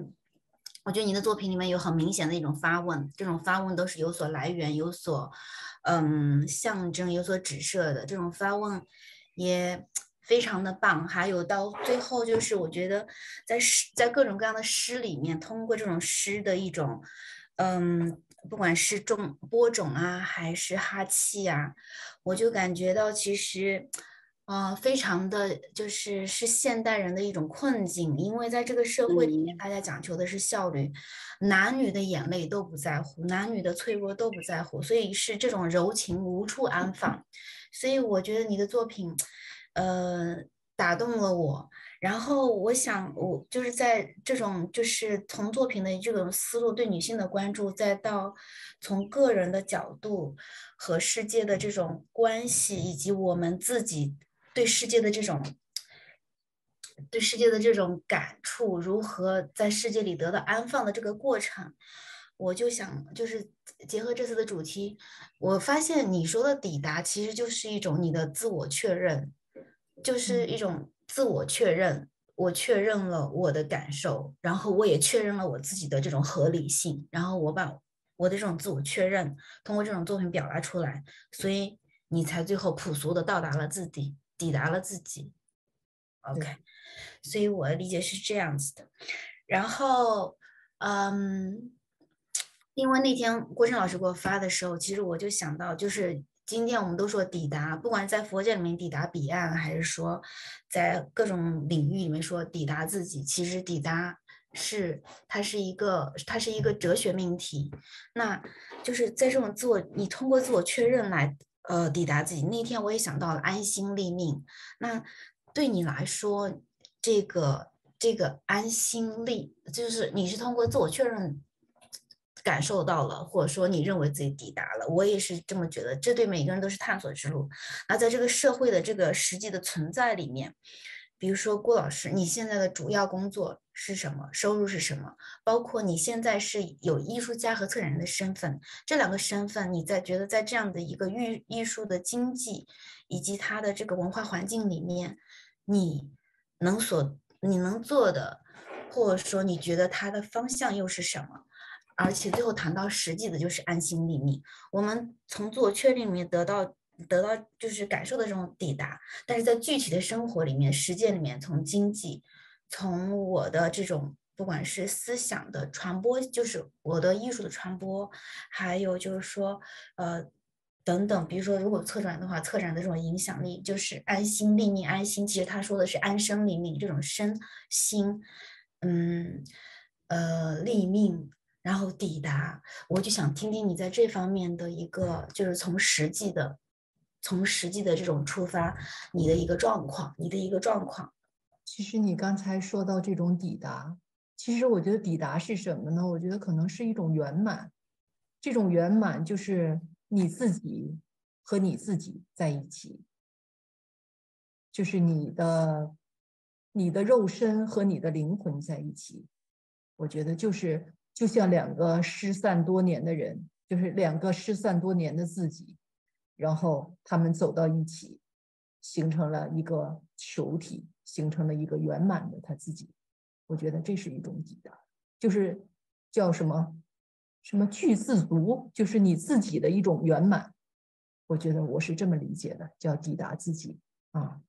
我觉得你的作品里面有很明显的一种发问，这种发问都是有所来源、有所嗯象征、有所指涉的，这种发问也非常的棒。还有到最后，就是我觉得在诗，在各种各样的诗里面，通过这种诗的一种，嗯，不管是种播种啊，还是哈气啊，我就感觉到其实，呃，非常的就是是现代人的一种困境，因为在这个社会里面，大家讲求的是效率，男女的眼泪都不在乎，男女的脆弱都不在乎，所以是这种柔情无处安放。所以我觉得你的作品。呃，打动了我。然后我想，我就是在这种就是从作品的这种思路对女性的关注，再到从个人的角度和世界的这种关系，以及我们自己对世界的这种对世界的这种感触，如何在世界里得到安放的这个过程，我就想，就是结合这次的主题，我发现你说的抵达其实就是一种你的自我确认。就是一种自我确认，我确认了我的感受，然后我也确认了我自己的这种合理性，然后我把我的这种自我确认通过这种作品表达出来，所以你才最后朴素的到达了自己，抵达了自己。OK， 所以我的理解是这样子的。然后，嗯，因为那天郭振老师给我发的时候，其实我就想到，就是今天我们都说抵达，不管在佛教里面抵达彼岸，还是说在各种领域里面说抵达自己，其实抵达是它是一个它是一个哲学命题。那就是在这种自我，你通过自我确认来呃抵达自己。那天我也想到了安心立命。那对你来说，这个这个安心立，就是你是通过自我确认感受到了，或者说你认为自己抵达了，我也是这么觉得。这对每个人都是探索之路。那在这个社会的这个实际的存在里面，比如说郭老师，你现在的主要工作是什么？收入是什么？包括你现在是有艺术家和策展人的身份，这两个身份，你在觉得在这样的一个艺艺术的经济以及它的这个文化环境里面，你能所你能做的，或者说你觉得它的方向又是什么？而且最后谈到实际的，就是安心立命。我们从自我确认里面得到得到就是感受的这种抵达，但是在具体的生活里面、实践里面，从经济，从我的这种不管是思想的传播，就是我的艺术的传播，还有就是说呃等等，比如说如果策展的话，策展的这种影响力，就是安心立命，安心其实他说的是安身立命，这种身心，嗯呃立命。然后抵达，我就想听听你在这方面的一个，就是从实际的，从实际的这种出发，你的一个状况，你的一个状况。 其实你刚才说到这种抵达，其实我觉得抵达是什么呢？我觉得可能是一种圆满，这种圆满就是你自己和你自己在一起，就是你的你的肉身和你的灵魂在一起。我觉得就是就像两个失散多年的人，就是两个失散多年的自己，然后他们走到一起，形成了一个球体，形成了一个圆满的他自己。我觉得这是一种抵达，就是叫什么什么具自足，就是你自己的一种圆满。我觉得我是这么理解的，叫抵达自己啊。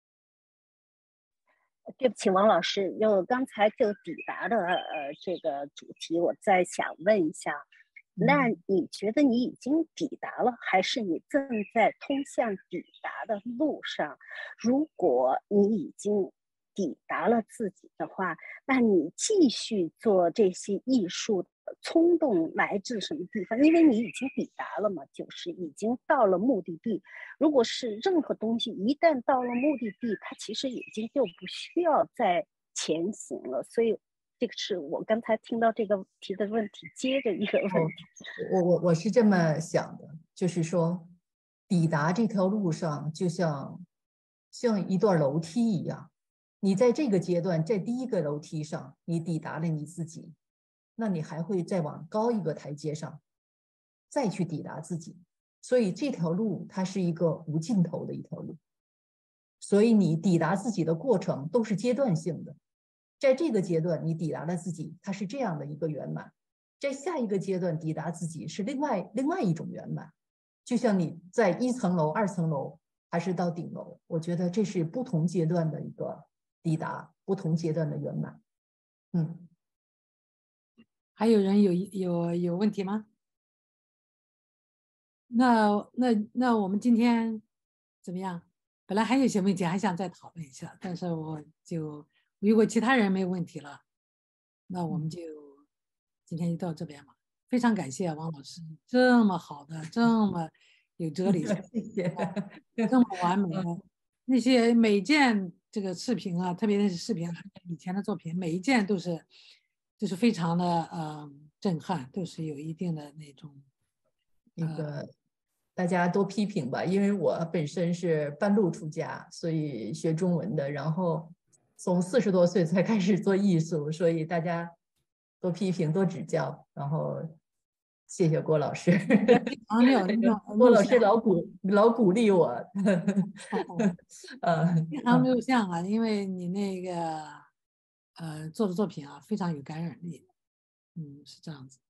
对不起，王老师，就刚才就抵达的呃这个主题，我再想问一下，那你觉得你已经抵达了，还是你正在通向抵达的路上？如果你已经抵达了自己的话，那你继续做这些艺术的冲动来自什么地方？因为你已经抵达了嘛，就是已经到了目的地。如果是任何东西一旦到了目的地，它其实已经就不需要再前行了。所以这个是我刚才听到这个提的问题接着一个问题。 我我我是这么想的，就是说抵达这条路上就像像一段楼梯一样，你在这个阶段，在第一个楼梯上，你抵达了你自己，那你还会再往高一个台阶上，再去抵达自己。所以这条路它是一个无尽头的一条路，所以你抵达自己的过程都是阶段性的。在这个阶段你抵达了自己，它是这样的一个圆满；在下一个阶段抵达自己是另外另外一种圆满。就像你在一层楼、二层楼，还是到顶楼，我觉得这是不同阶段的一个抵达，不同阶段的圆满。嗯， 还有人有有有问题吗？那那那我们今天怎么样？本来还有一些问题还想再讨论一下，但是我就如果其他人没有问题了，那我们就今天就到这边吧。非常感谢王老师这么好的、这么有哲理、 谢谢， 这么完美的那些每件这个视频啊，特别是视频以前的作品，每一件都是就是非常的呃震撼，都是有一定的那种那个大家多批评吧，因为我本身是半路出家，所以学中文的，然后从四十多岁才开始做艺术，所以大家多批评多指教，然后谢谢郭老师。郭老师老鼓老鼓励我。 嗯，非常没有像啊，因为你那个呃做的作品啊非常有感染力，嗯，是这样子。